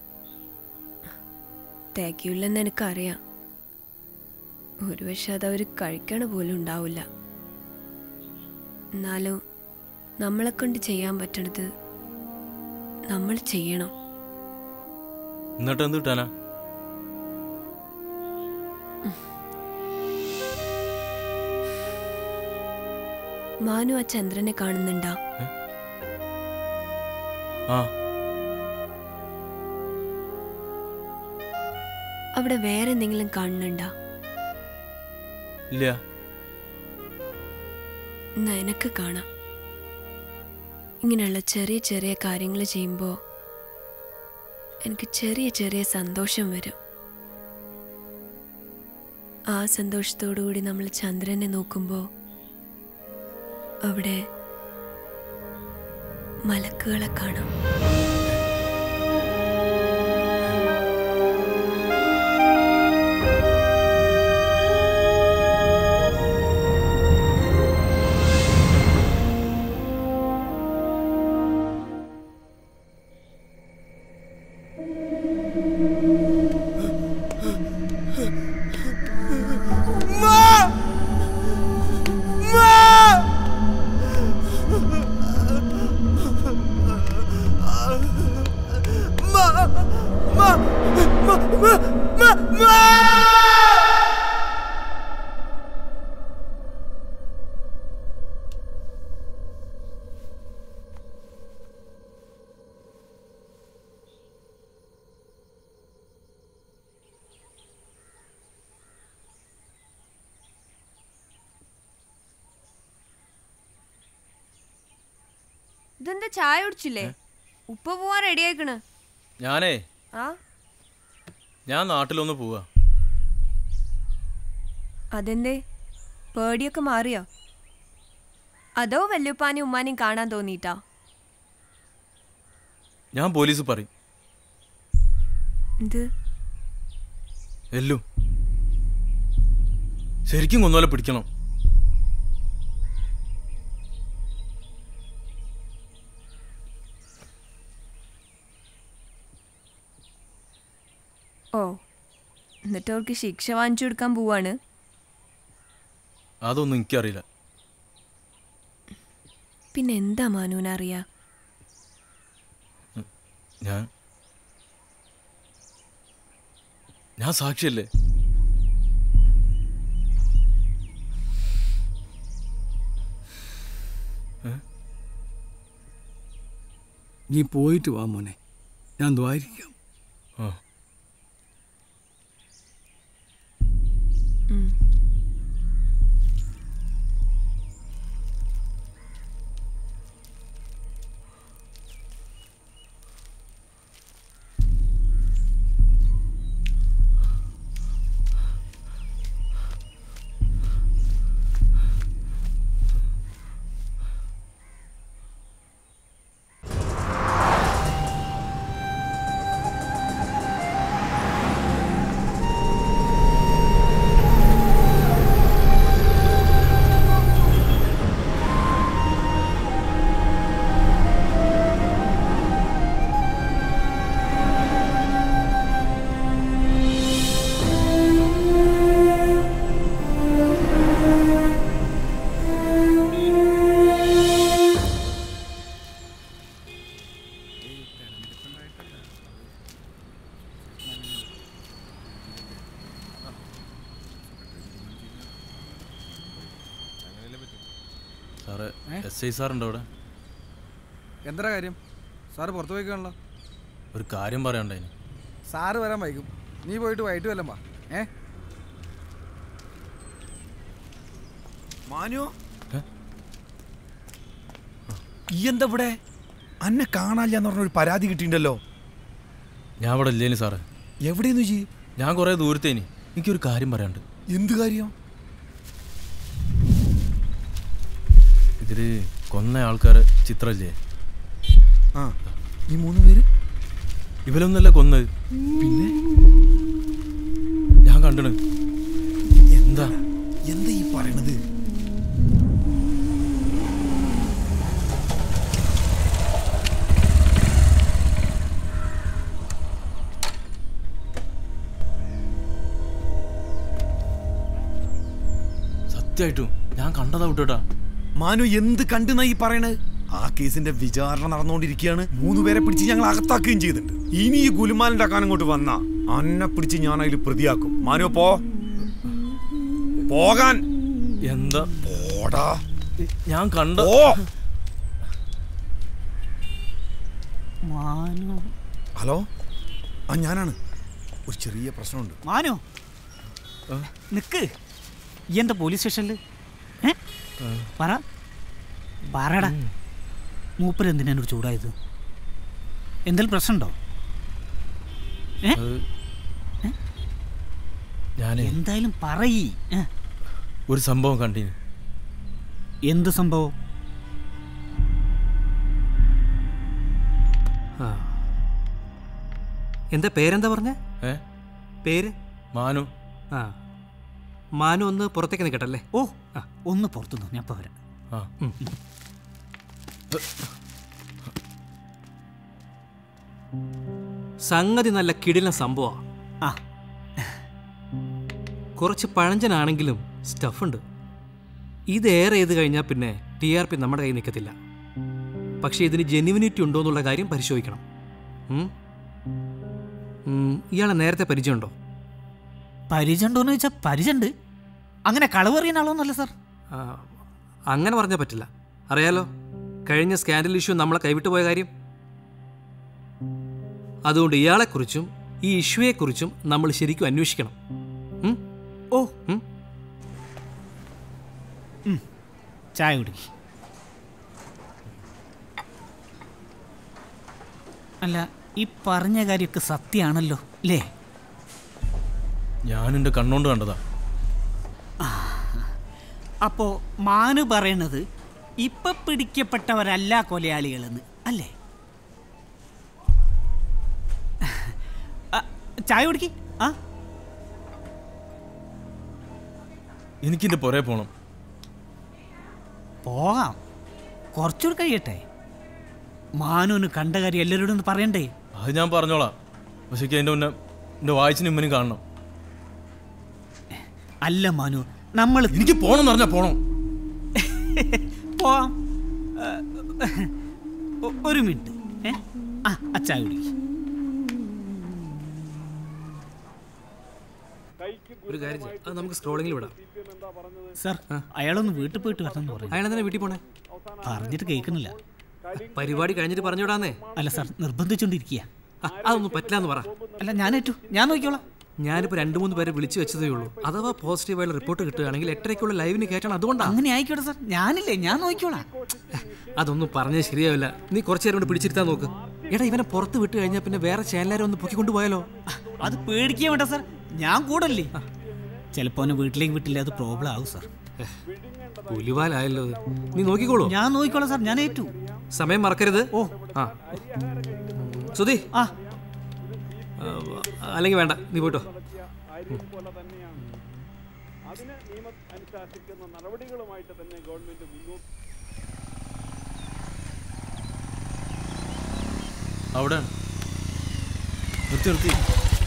തികയില്ലെന്ന് എനിക്കറിയാം. ഒരു പക്ഷെ അതവർ കഴിക്കണ പോലും ഉണ്ടാവില്ല. എന്നാലും നമ്മളെ കൊണ്ട് ചെയ്യാൻ പറ്റണത് നമ്മൾ ചെയ്യണം. എന്നിട്ട് എന്ത് കിട്ടാനാ? മാനു ആ ചന്ദ്രനെ കാണുന്നുണ്ടാ? അവിടെ വേറെ എന്തെങ്കിലും കാണുന്നുണ്ടാ? ഇല്ല. എന്നാ എനക്ക് കാണാം. ഇങ്ങനെയുള്ള ചെറിയ ചെറിയ കാര്യങ്ങൾ ചെയ്യുമ്പോൾ എനിക്ക് ചെറിയ ചെറിയ സന്തോഷം വരും. ആ സന്തോഷത്തോടു കൂടി നമ്മൾ ചന്ദ്രനെ നോക്കുമ്പോൾ അവിടെ മലക്കുകളെ കാണാം. ഇതെന്താ ചായ കുടിച്ചില്ലേ? ഉപ്പ പോവാൻ റെഡി ആയിക്കണ്. ഞാൻ നാട്ടിലൊന്ന് പോവാ. അതെന്തേ, പേടിയൊക്കെ മാറിയോ? അതോ വല്യുപ്പാനെയും ഉമ്മാനെയും കാണാൻ തോന്നിയിട്ടാ? ഞാൻ പോലീസ് പറയും. എന്ത്? എല്ലു ശരിക്കും കൊന്നോലെ പിടിക്കണം. ഓ, എന്നിട്ട് അവർക്ക് ശിക്ഷ വാങ്ങിച്ചു കൊടുക്കാൻ പോവാണ്. അതൊന്നും എനിക്കറിയില്ല. പിന്നെ എന്താ മാനുവിനറിയാ? ഞാൻ സാക്ഷിയല്ലേ? നീ പോയിട്ട് വാ മോനെ, ഞാൻ ദ്വാരിക്കാം. സാറേ, SI സാറുണ്ടോ അവിടെ? എന്താ കാര്യം? സാറ് പുറത്തു പോയിക്കാണല്ലോ. ഒരു കാര്യം പറയാണ്ടായിന്. സാറ് വരാൻ വൈകും, നീ പോയിട്ട് വൈകിട്ട് വല്ലം വാ. മാനു, ഈ എന്താ ഇവിടെ? അന്നെ കാണാനില്ലെന്ന് പറഞ്ഞൊരു പരാതി കിട്ടിയിട്ടുണ്ടല്ലോ. ഞാൻ ഇവിടെ ഇല്ലേനി സാറേ. എവിടെയെന്ന് ചെയ്യ്? ഞാൻ കുറേ ദൂരത്തേനി. എനിക്കൊരു കാര്യം പറയാണ്ട്. എന്ത് കാര്യം? ഇതില് കൊന്ന ആൾക്കാരെ ചിത്രല്ലേ? ഈ 3 പേര് ഇവലൊന്നല്ല കൊന്നത്. പിന്നെ ഞാൻ കണ്ടണ്. എന്താ എന്താ ഈ പറയണത്? സത്യമായിട്ടും ഞാൻ കണ്ടതാ വിട്ടോട്ടാ. മാനു, എന്ത് കണ്ടെന്നാ ഈ പറയണത്? ആ കേസിന്റെ വിചാരണ നടന്നുകൊണ്ടിരിക്കുകയാണ്. 3 പേരെ പിടിച്ച് ഞങ്ങൾ അകത്താക്കുകയും ചെയ്തിട്ടുണ്ട്. ഇനി ഈ ഗുലുമാലുണ്ടാക്കാൻ ഇങ്ങോട്ട് വന്നാ അന്നെ പിടിച്ച് ഞാൻ അതിൽ പ്രതിയാക്കും. മാനു, പോകാൻ. എന്താ പോടാ, ഞാൻ കണ്ട. ഹലോ, ഞാനാണ്. ഒരു ചെറിയ പ്രശ്നമുണ്ട്. മാനു, നിക്ക്. ഈ എന്താ പോലീസ് സ്റ്റേഷനിൽ? പറടാ, മൂപ്പര് എന്തിനാ എന്നോട് ചൂടായത്? എന്തെങ്കിലും പ്രശ്നമുണ്ടോ? എന്തായാലും പറയ്. ഒരു സംഭവം കണ്ടീന്. എന്ത് സംഭവം? എന്താ പേരെന്താ പറഞ്ഞേ? പേര് മാനു. മാനു ഒന്ന് പുറത്തേക്ക് നിൽക്കട്ടല്ലേ? ഓ, ഒന്ന് പുറത്തുനിന്ന് ഞാൻ ഇപ്പോൾ വരാം. സംഗതി നല്ല കിടിലൻ സംഭവം. കുറച്ച് പഴഞ്ചനാണെങ്കിലും സ്റ്റഫുണ്ട്. ഇതേറെ ചെയ്ത് കഴിഞ്ഞാൽ പിന്നെ TRP നമ്മുടെ കയ്യിൽ നിൽക്കത്തില്ല. പക്ഷേ ഇതിന് ജെന്യുവിനിറ്റി ഉണ്ടോ എന്നുള്ള കാര്യം പരിശോധിക്കണം. ഇയാളെ നേരത്തെ പരിചയമുണ്ടോ? പരിചയമുണ്ടോയെന്ന് ചോദിച്ചാൽ പരിചയമുണ്ട്. അങ്ങനെ കളവ് അറിയുന്ന ആളൊന്നുമല്ല സാർ. അങ്ങനെ പറഞ്ഞാൽ പറ്റില്ല. അറിയാലോ, കഴിഞ്ഞ സ്കാൻഡൽ ഇഷ്യൂ നമ്മളെ കൈവിട്ടു പോയ കാര്യം. അതുകൊണ്ട് ഇയാളെക്കുറിച്ചും ഈ ഇഷ്യൂയെക്കുറിച്ചും നമ്മൾ ശരിക്കും അന്വേഷിക്കണം. ചായ കുടിക്ക്. അല്ല, ഈ പറഞ്ഞ കാര്യമൊക്കെ സത്യമാണല്ലോ അല്ലേ? ഞാൻ എൻ്റെ കണ്ണുകൊണ്ട് കണ്ടതാ. അപ്പോൾ മാനു പറയണത് ഇപ്പൊ പിടിക്കപ്പെട്ടവരല്ല കൊലയാളികളെന്ന് അല്ലേ? ചായ കുടിക്ക്. ആ എനിക്കിന്റെ പുറകെ പോണം. പോകാം, കുറച്ചുകൂടി കഴിയട്ടെ. മാനുവിന് കണ്ട കാര്യം എല്ലാവരോടും ഒന്ന് പറയണ്ടേ? അത് ഞാൻ പറഞ്ഞോളാം. പക്ഷേ അതിന്റെ മുന്നേ എന്റെ വായിച്ചിന് ഇമ്മനും കാണണം. അല്ല മാനു, നമ്മൾ എനിക്ക് പോണം പറഞ്ഞാ പോണം. പോവാം. ഒരു മിനിറ്റ്. ചായ കുടിക്ക്. ഒരു കാര്യം ചെയ്യാം, അത് നമുക്ക് സ്ക്രോളിങ്ങിൽ വിടാം. സാർ, അയാളൊന്ന് വീട്ടിൽ പോയിട്ട് വരണം പറയും. അയാളെന്തിനാ വീട്ടിൽ പോണേ? പറഞ്ഞിട്ട് കേൾക്കുന്നില്ല. പരിപാടി കഴിഞ്ഞിട്ട് പറഞ്ഞു വിടാന്നേ. അല്ല സാർ, നിർബന്ധിച്ചോണ്ടിരിക്കുക. അതൊന്നും പറ്റില്ലാന്ന് പറ. അല്ല, ഞാൻ നോക്കിക്കോളാം. ഞാനിപ്പോൾ 2-3 പേരെ വിളിച്ചു വെച്ചതേ ഉള്ളൂ. അഥവാ പോസിറ്റീവായുള്ള റിപ്പോർട്ട് കിട്ടുകയാണെങ്കിൽ 8:30-ക്കുള്ള ലൈവിന് കയറ്റണം. അതുകൊണ്ടാണ്. അങ്ങനെ ആയിക്കോട്ടെ സാർ, ഞാനില്ലേ, ഞാൻ നോക്കിക്കോളാം. അതൊന്നും പറഞ്ഞാൽ ശരിയാവില്ല. നീ കുറച്ചു നേരം കൊണ്ട് പിടിച്ചിരുത്താൻ നോക്ക്. എടാ, ഇവനെ പുറത്ത് വിട്ട് കഴിഞ്ഞാൽ പിന്നെ വേറെ ചാനലുകാരെ ഒന്ന് പൊക്കിക്കൊണ്ടുപോയാലോ? അത് പേടിക്കാൻ വേണ്ട സാർ, ഞാൻ കൂടല്ലേ. ചിലപ്പോ അവനെ വീട്ടിലേക്ക് വിട്ടില്ല, അത് പ്രോബ്ലം ആവും സാർ. പുലിവാലായല്ലോ. നീ നോക്കിക്കോളൂ. ഞാൻ നോക്കിക്കോളാം സാർ, ഞാൻ ഏറ്റു. സമയം മറക്കരുത്. സുധി, അല്ലെങ്കിൽ വേണ്ട, നീ പോയിട്ടോ. അവിടെ നിർത്തി.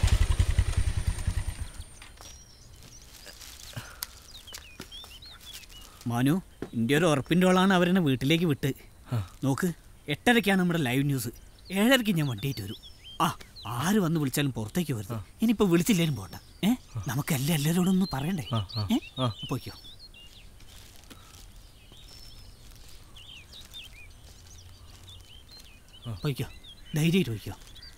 മാനു, എൻ്റെ ഒരു ഉറപ്പിൻ്റെ ഓളാണ് അവരെന്നെ വീട്ടിലേക്ക് വിട്ട്. നോക്ക്, 8:30-ക്കാണ് നമ്മുടെ ലൈവ് ന്യൂസ്. 7:30-ക്ക് ഞാൻ വണ്ടിയിട്ട് വരും. ആര് വന്ന് വിളിച്ചാലും പുറത്തേക്ക് വരുത്. ഇനിയിപ്പോൾ വിളിച്ചില്ലേലും പോണ്ട. നമുക്ക് എല്ലാവരോടും ഒന്ന് പറയണ്ടേ? പോയിക്കോ. പോയിക്കോ, ധൈര്യമായിട്ട് പോയിക്കോ.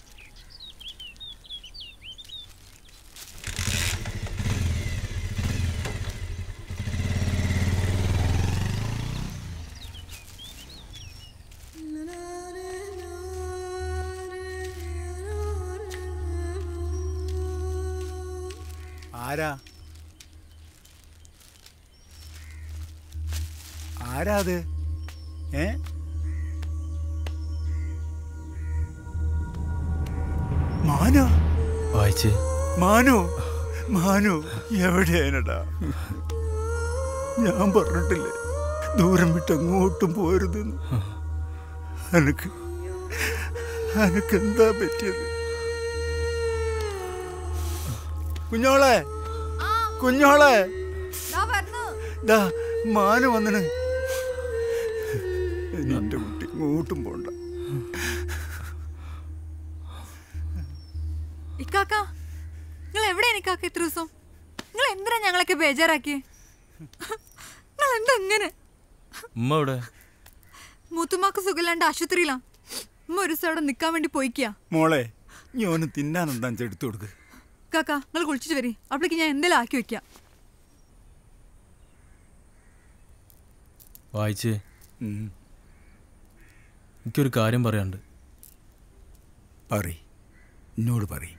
ആരാ അത്? മാനു, വായിച്ചേ. മാനു, മാനു എവിടെയാനടാ? ഞാൻ പറഞ്ഞിട്ടില്ലേ ദൂരം വിട്ട് അങ്ങോട്ടും പോരുതെന്ന്. അനക്കെന്താ പറ്റിയത്? കുഞ്ഞോളെ, കുഞ്ഞോളെ, മാനു വന്നിന്. എന്റെ കുട്ടി ഇങ്ങോട്ടും പോണ്ട. ഇക്കാക്ക, നിങ്ങൾ എവിടെയാണ് ഇക്കാക്ക ഇത്ര ദിവസം? നിങ്ങൾ എന്തിനാ ഞങ്ങളൊക്കെ ബേജാറാക്കിയേ? നിങ്ങൾ എന്താ ഇങ്ങനെ? മൂത്തുമാക്ക് സുഖമില്ലാണ്ട് ആശുപത്രിയിലാ. ഉമ്മ ഒരു ദിവസം അവിടെ നിൽക്കാൻ വേണ്ടി പോയിക്കാ. മോളെ, നീ ഓന് തിന്നാൻ എന്താ എടുത്തു കൊടുക്ക്. കാക്ക, നിങ്ങൾ കുളിച്ചിട്ട് വരി. അപ്പോഴേക്ക് ഞാൻ എന്തെങ്കിലും ആക്കി വെക്കാം. വായിച്ചേ, എനിക്കൊരു കാര്യം പറയാനുണ്ട്. എന്നോട് പറയ്.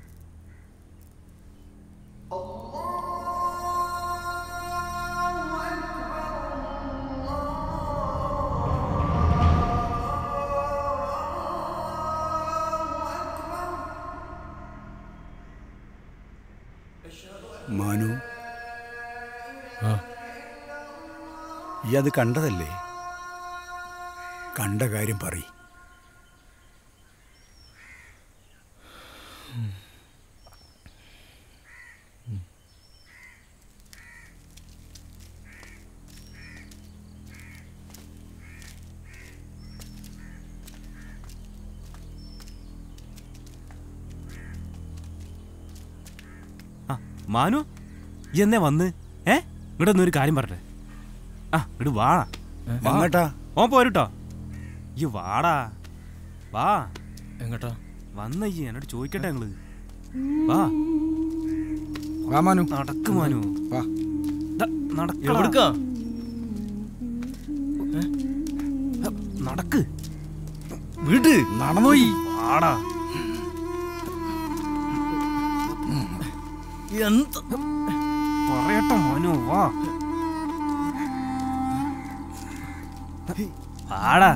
മാനു, ഈ അത് കണ്ടതല്ലേ? കണ്ട കാര്യം പറയ്. മാനു, എന്നേ വന്ന് ഇവിടെ ഒന്നൊരു കാര്യം പറഞ്ഞേ. ഇങ്ങോട്ട് വാടാ. എങ്ങട്ടാ? ഓൻ പോരുട്ടോ. ഈ വാടാ, വാ. എങ്ങട്ടാ? വന്ന ഈ എന്നോട് ചോദിക്കട്ടെ. ഞങ്ങള് വാ. മാനു, നടക്ക് മാനു. വാ. നടക്ക, നടക്ക്. വീട് നടന്നോയി. വാടാ. പറയട്ടെ മോനു, വാ. വാടാ.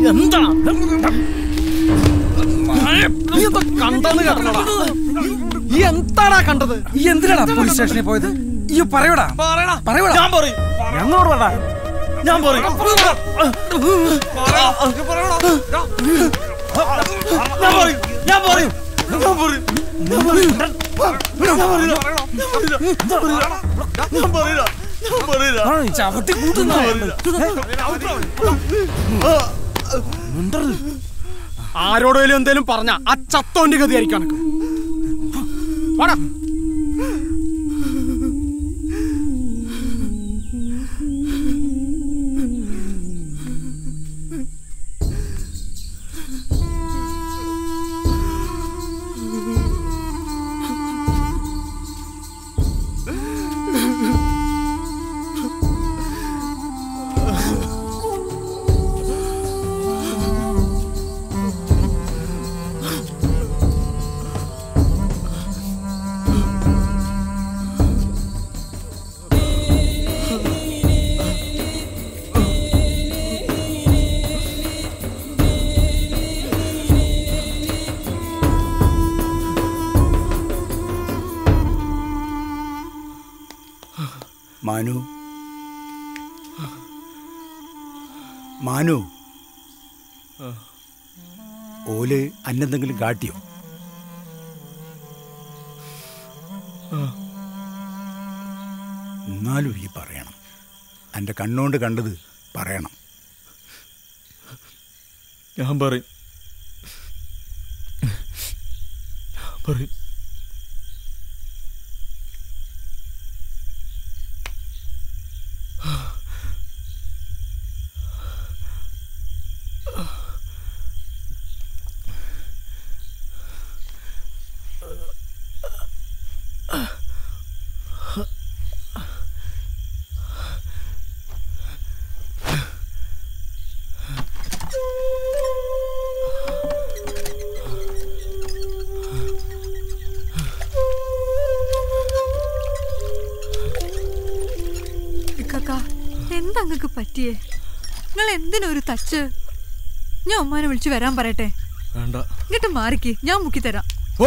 എന്താടാ കണ്ടത്? ഈ എന്തിനാടാ പോലീസ് സ്റ്റേഷനിൽ പോയത്? ഈ പറയൂടാ പറയൂടാ. ഞാൻ പറയും. ഞങ്ങളോട് വേണ്ട. ഞാൻ പറയും. ചവിട്ടി കൂട്ടുന്ന ആരോടേലും എന്തേലും പറഞ്ഞ ആ ചത്തോന്റെ ഗതിയായിരിക്കും എനക്ക്. വാടാ. മാനു, മാനു, ഓല് അന്നെന്തെങ്കിലും കാട്ടിയോ? എന്നാലും ഈ പറയണം, എൻ്റെ കണ്ണുകൊണ്ട് കണ്ടത് പറയണം. ഞാൻ പറയും. എന്താ അങ്ങക്ക് പറ്റിയേ? നിങ്ങൾ എന്തിനൊരു തച്ച്? ഞാൻ ഉമ്മാനെ വിളിച്ചു വരാൻ പറയട്ടെ? വേണ്ട, ഇങ്ങോട്ട് മാറിക്ക്, ഞാൻ മുക്കിത്തരാം.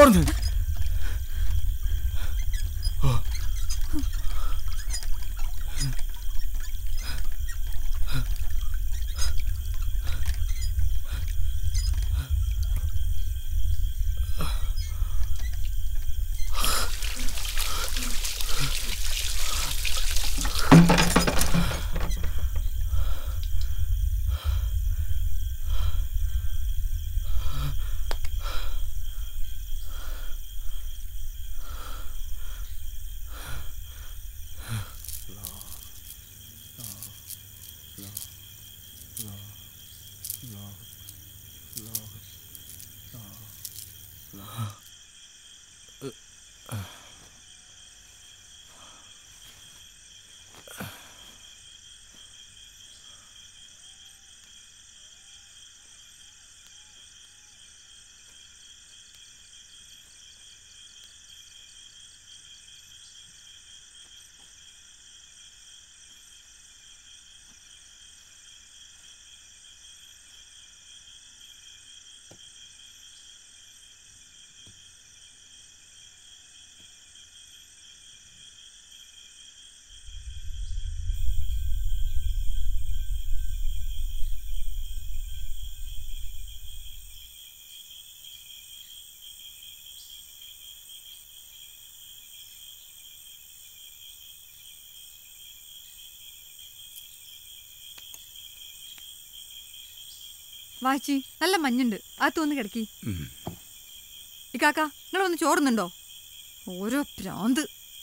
വാച്ചി, നല്ല മഞ്ഞുണ്ട്, അത് ഒന്ന് കിടക്കി. ഇക്കാക്ക, നിങ്ങളൊന്ന് ചോറുന്നുണ്ടോ? ഓരോ പ്രാന്ത്.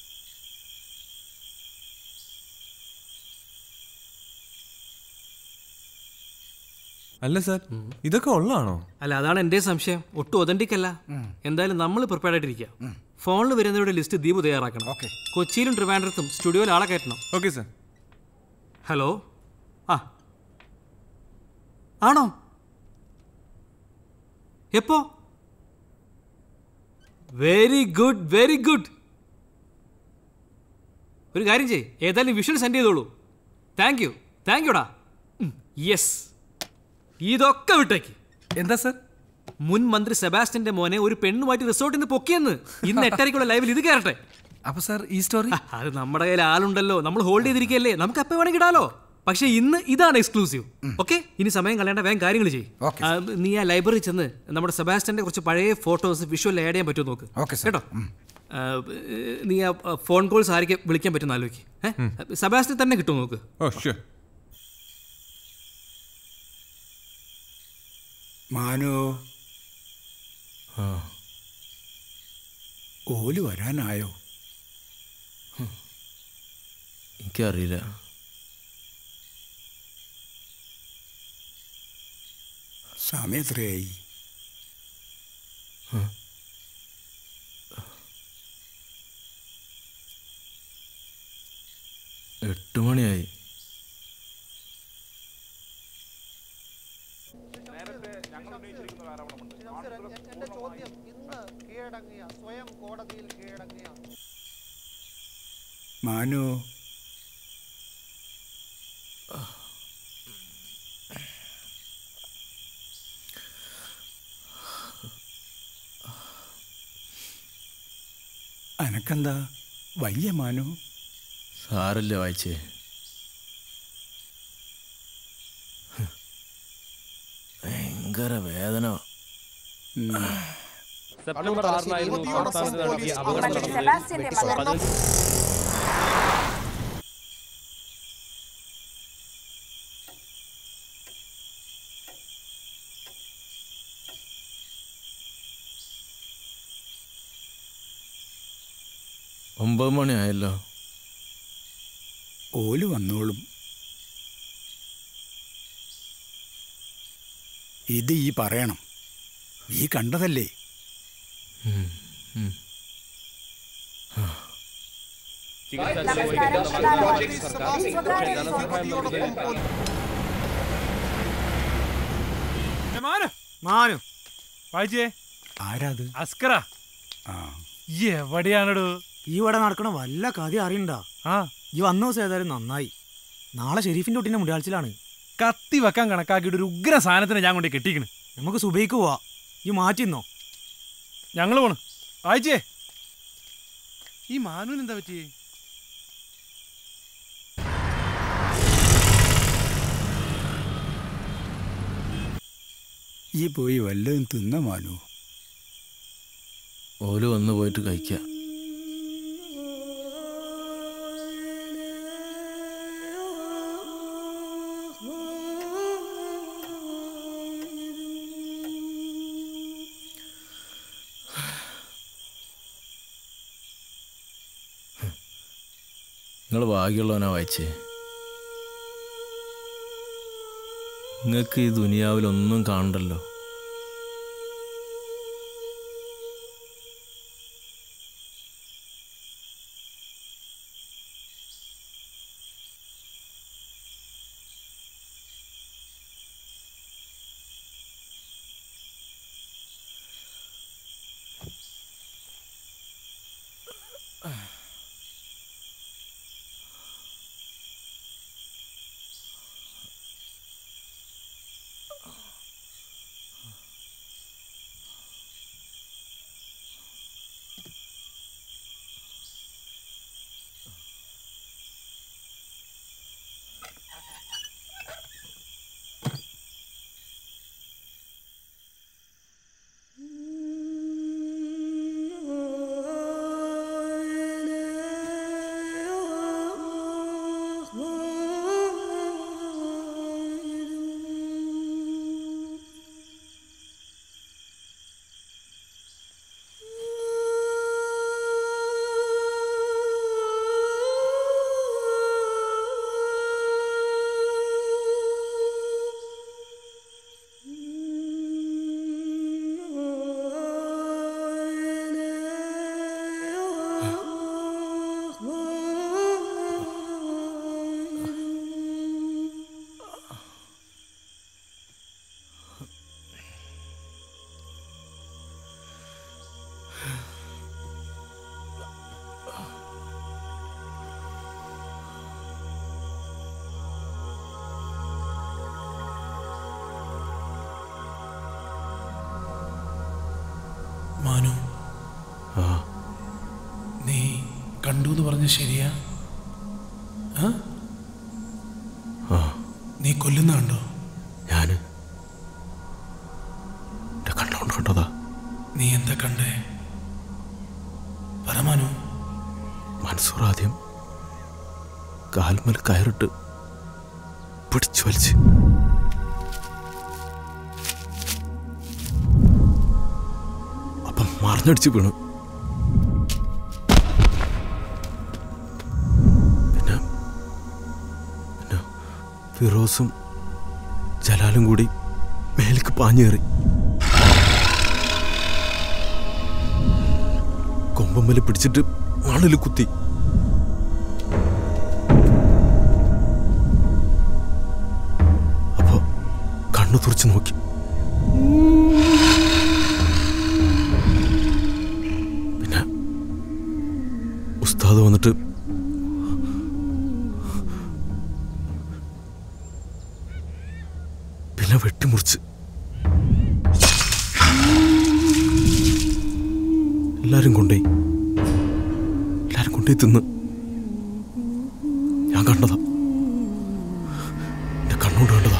അല്ല സാർ, ഇതൊക്കെ ഉള്ളതാണോ? അല്ല, അതാണ് എൻ്റെ സംശയം. ഒട്ടും ഒതന്റിക് അല്ല. എന്തായാലും നമ്മൾ പ്രിപ്പയർഡ് ആയിട്ടിരിക്കുക. ഫോണിൽ വരുന്നവരുടെ ലിസ്റ്റ് ദീപ് തയ്യാറാക്കണം. കൊച്ചിയിലും ട്രിവാൻഡ്രത്തും സ്റ്റുഡിയോയിൽ ആളെ കയറ്റണം. Okay sir. ഹലോ, ആ ആണോ? എപ്പോ? Very good, very good. ഒരു കാര്യം ചെയ്യ്, ഏതായാലും വിഷ്വൽ സെൻഡ് ചെയ്തോളൂ. താങ്ക് യുടാ. യെസ് ഇതൊക്കെ വിട്ടേക്ക്. എന്താ സർ? മുൻ മന്ത്രി സെബാസ്റ്റ്യന്റെ മോനെ ഒരു പെണ്ണുമായിട്ട് റിസോർട്ടിൽ നിന്ന് പൊക്കിയെന്ന്. ഇന്ന് 8:30 ലൈവിൽ ഇത് കയറട്ടെ. അപ്പൊ സാർ ഈ സ്റ്റോറി അത് നമ്മുടെ കയ്യിൽ ആളുണ്ടല്ലോ, നമ്മൾ ഹോൾഡ് ചെയ്തിരിക്കല്ലേ, നമുക്ക് അപ്പം വേണമെങ്കിൽ ഇടാലോ. പക്ഷെ ഇന്ന് ഇതാണ് എക്സ്ക്ലൂസീവ്. ഓക്കെ, ഇനി സമയം കളയേണ്ട, വേഗം കാര്യങ്ങൾ ചെയ്യും. നീ ആ ലൈബ്രറി ചെന്ന് നമ്മുടെ സെബാസ്റ്റ്യന്റെ കുറച്ച് പഴയ ഫോട്ടോസ് വിഷ്വൽ ആഡ് ചെയ്യാൻ പറ്റുമോ നോക്ക്. കേട്ടോ, നീ ആ ഫോൺ കോൾസ് ആരൊക്കെ വിളിക്കാൻ പറ്റുന്ന ആലോചിക്ക്. സെബാസ്റ്റ്യൻ തന്നെ കിട്ടുമോ നോക്ക്. മാനു, ഓല് വരാനായോ? എനിക്കറിയില്ല. സമയം എത്രയായി? 8 മണിയായി. മാനു, അനക്കെന്താ വയ്യ മാനു? സാരല്ല വായിച്ചേ. ഭയങ്കര വേദന. സെപ്റ്റംബർ 6-നായിരുന്നു സംസ്ഥാനത്ത് നടത്തിയ അപകടം നടന്നത്. ഒമ്പത് മണിയായല്ലോ. ഓല് വന്നോളും. ഇത് ഈ പറയണം, ഈ കണ്ടതല്ലേ. മാനു വായിച്ചേ. ആരാത്? അസ്കറാ. എവിടെയാണോ ഈ ഇവിടെ നടക്കണ വല്ല കഥ അറിയണ്ട. ഈ വന്ന ദിവസം ഏതായാലും നന്നായി. നാളെ ഷെരീഫിന്റെ കുട്ടീന്റെ മുടിയാഴ്ചയിലാണ്. കത്തി വെക്കാൻ കണക്കാക്കിയിട്ട് ഒരു ഉഗ്ര സാധനത്തിന് ഞാൻ കൊണ്ട് കെട്ടിക്കണ്. നമുക്ക് സുബൈക്ക് പോവാ. ഈ മാറ്റിന്നോ? ഞങ്ങൾ പോണ്. വായിച്ചേ. ഈ മാനുവിന് എന്താ പറ്റിയേ? ഈ പോയി വല്ലതും തിന്ന മാനു. ഓല് വന്ന് പോയിട്ട് കഴിക്കാം. നിങ്ങൾ ഭാഗ്യമുള്ളവനാ വായിച്ചേ. നിങ്ങൾക്ക് ഈ ദുനിയാവിലൊന്നും കാണണ്ടല്ലോ. കണ്ടു എന്ന് പറഞ്ഞ ശരിയാ? നീ കൊല്ലുന്ന കണ്ടോ? ഞാന് കണ്ടോണ്ട് കണ്ടതാ. നീ എന്താ കണ്ടേ? പരമാനു. മൻസൂർ ആദ്യം കാൽമൽ കയറിട്ട് പിടിച്ചു വലിച്ച് അപ്പം മറിഞ്ഞടിച്ച് വീണു. പിന്നെ ഫിറോസും ജലാലും കൂടി മേലേക്ക് പാഞ്ഞേറി കൊമ്പമ്മല് പിടിച്ചിട്ട് ആളിൽ കുത്തി. അപ്പോ കണ്ണു തുറച്ചു നോക്കി. പിന്നെ ഉസ്താദ് വന്നിട്ട് പിന്നെ വെട്ടിമുറിച്ച് എല്ലാരും കൊണ്ടുപോയി തിന്ന്. ഞാൻ കണ്ടതാ, എന്റെ കണ്ണുകൊണ്ട് കണ്ടതാ.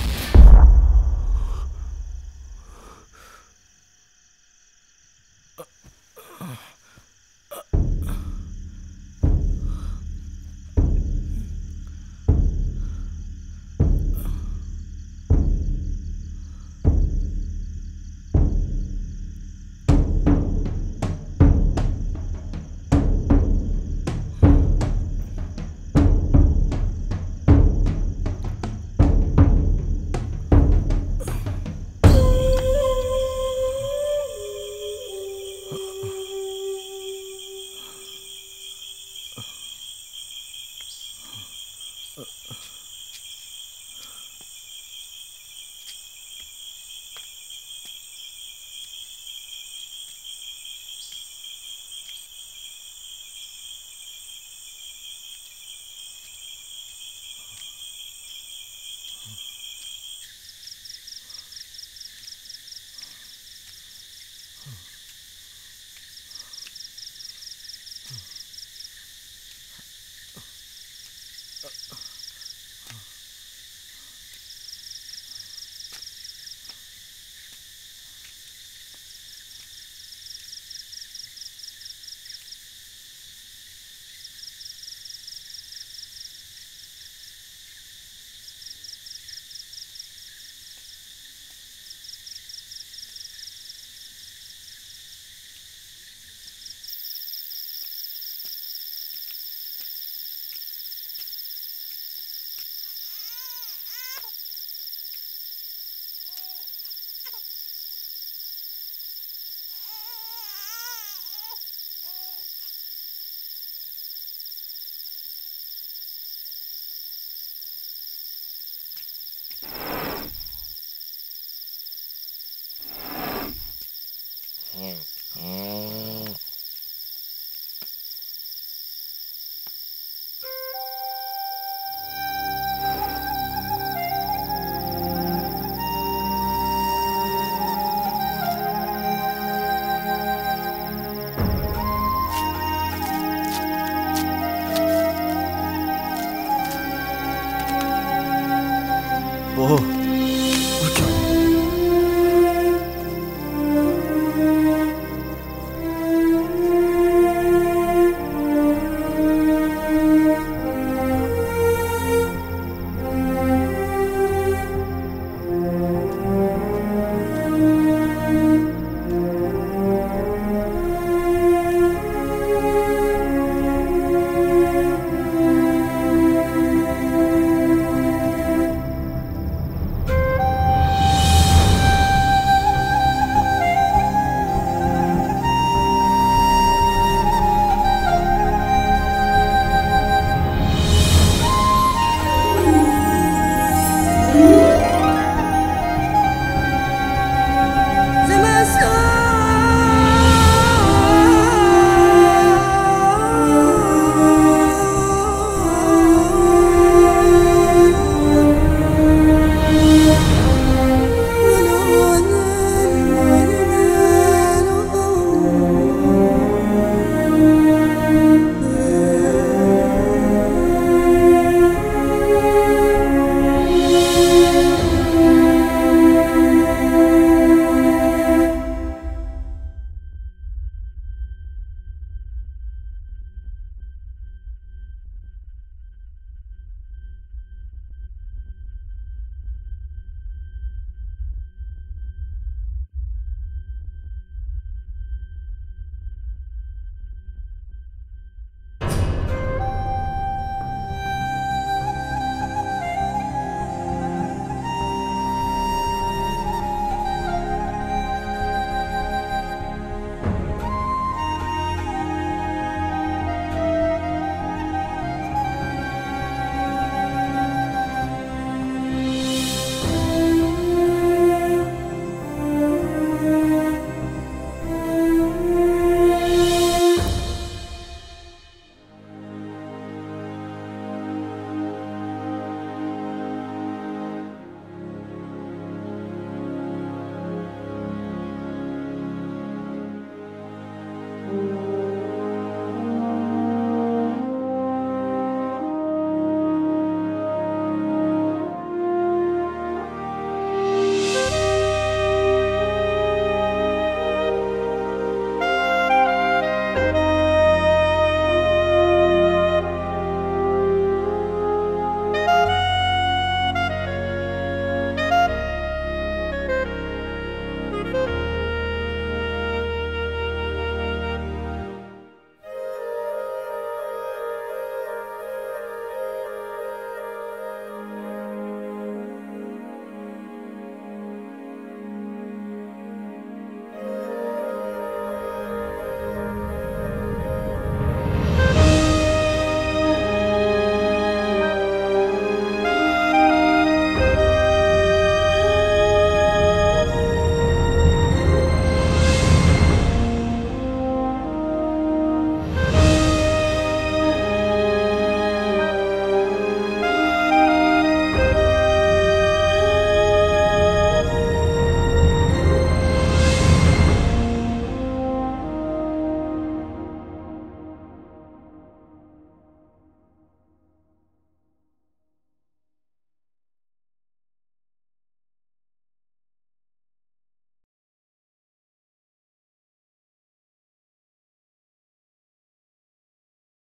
ഓ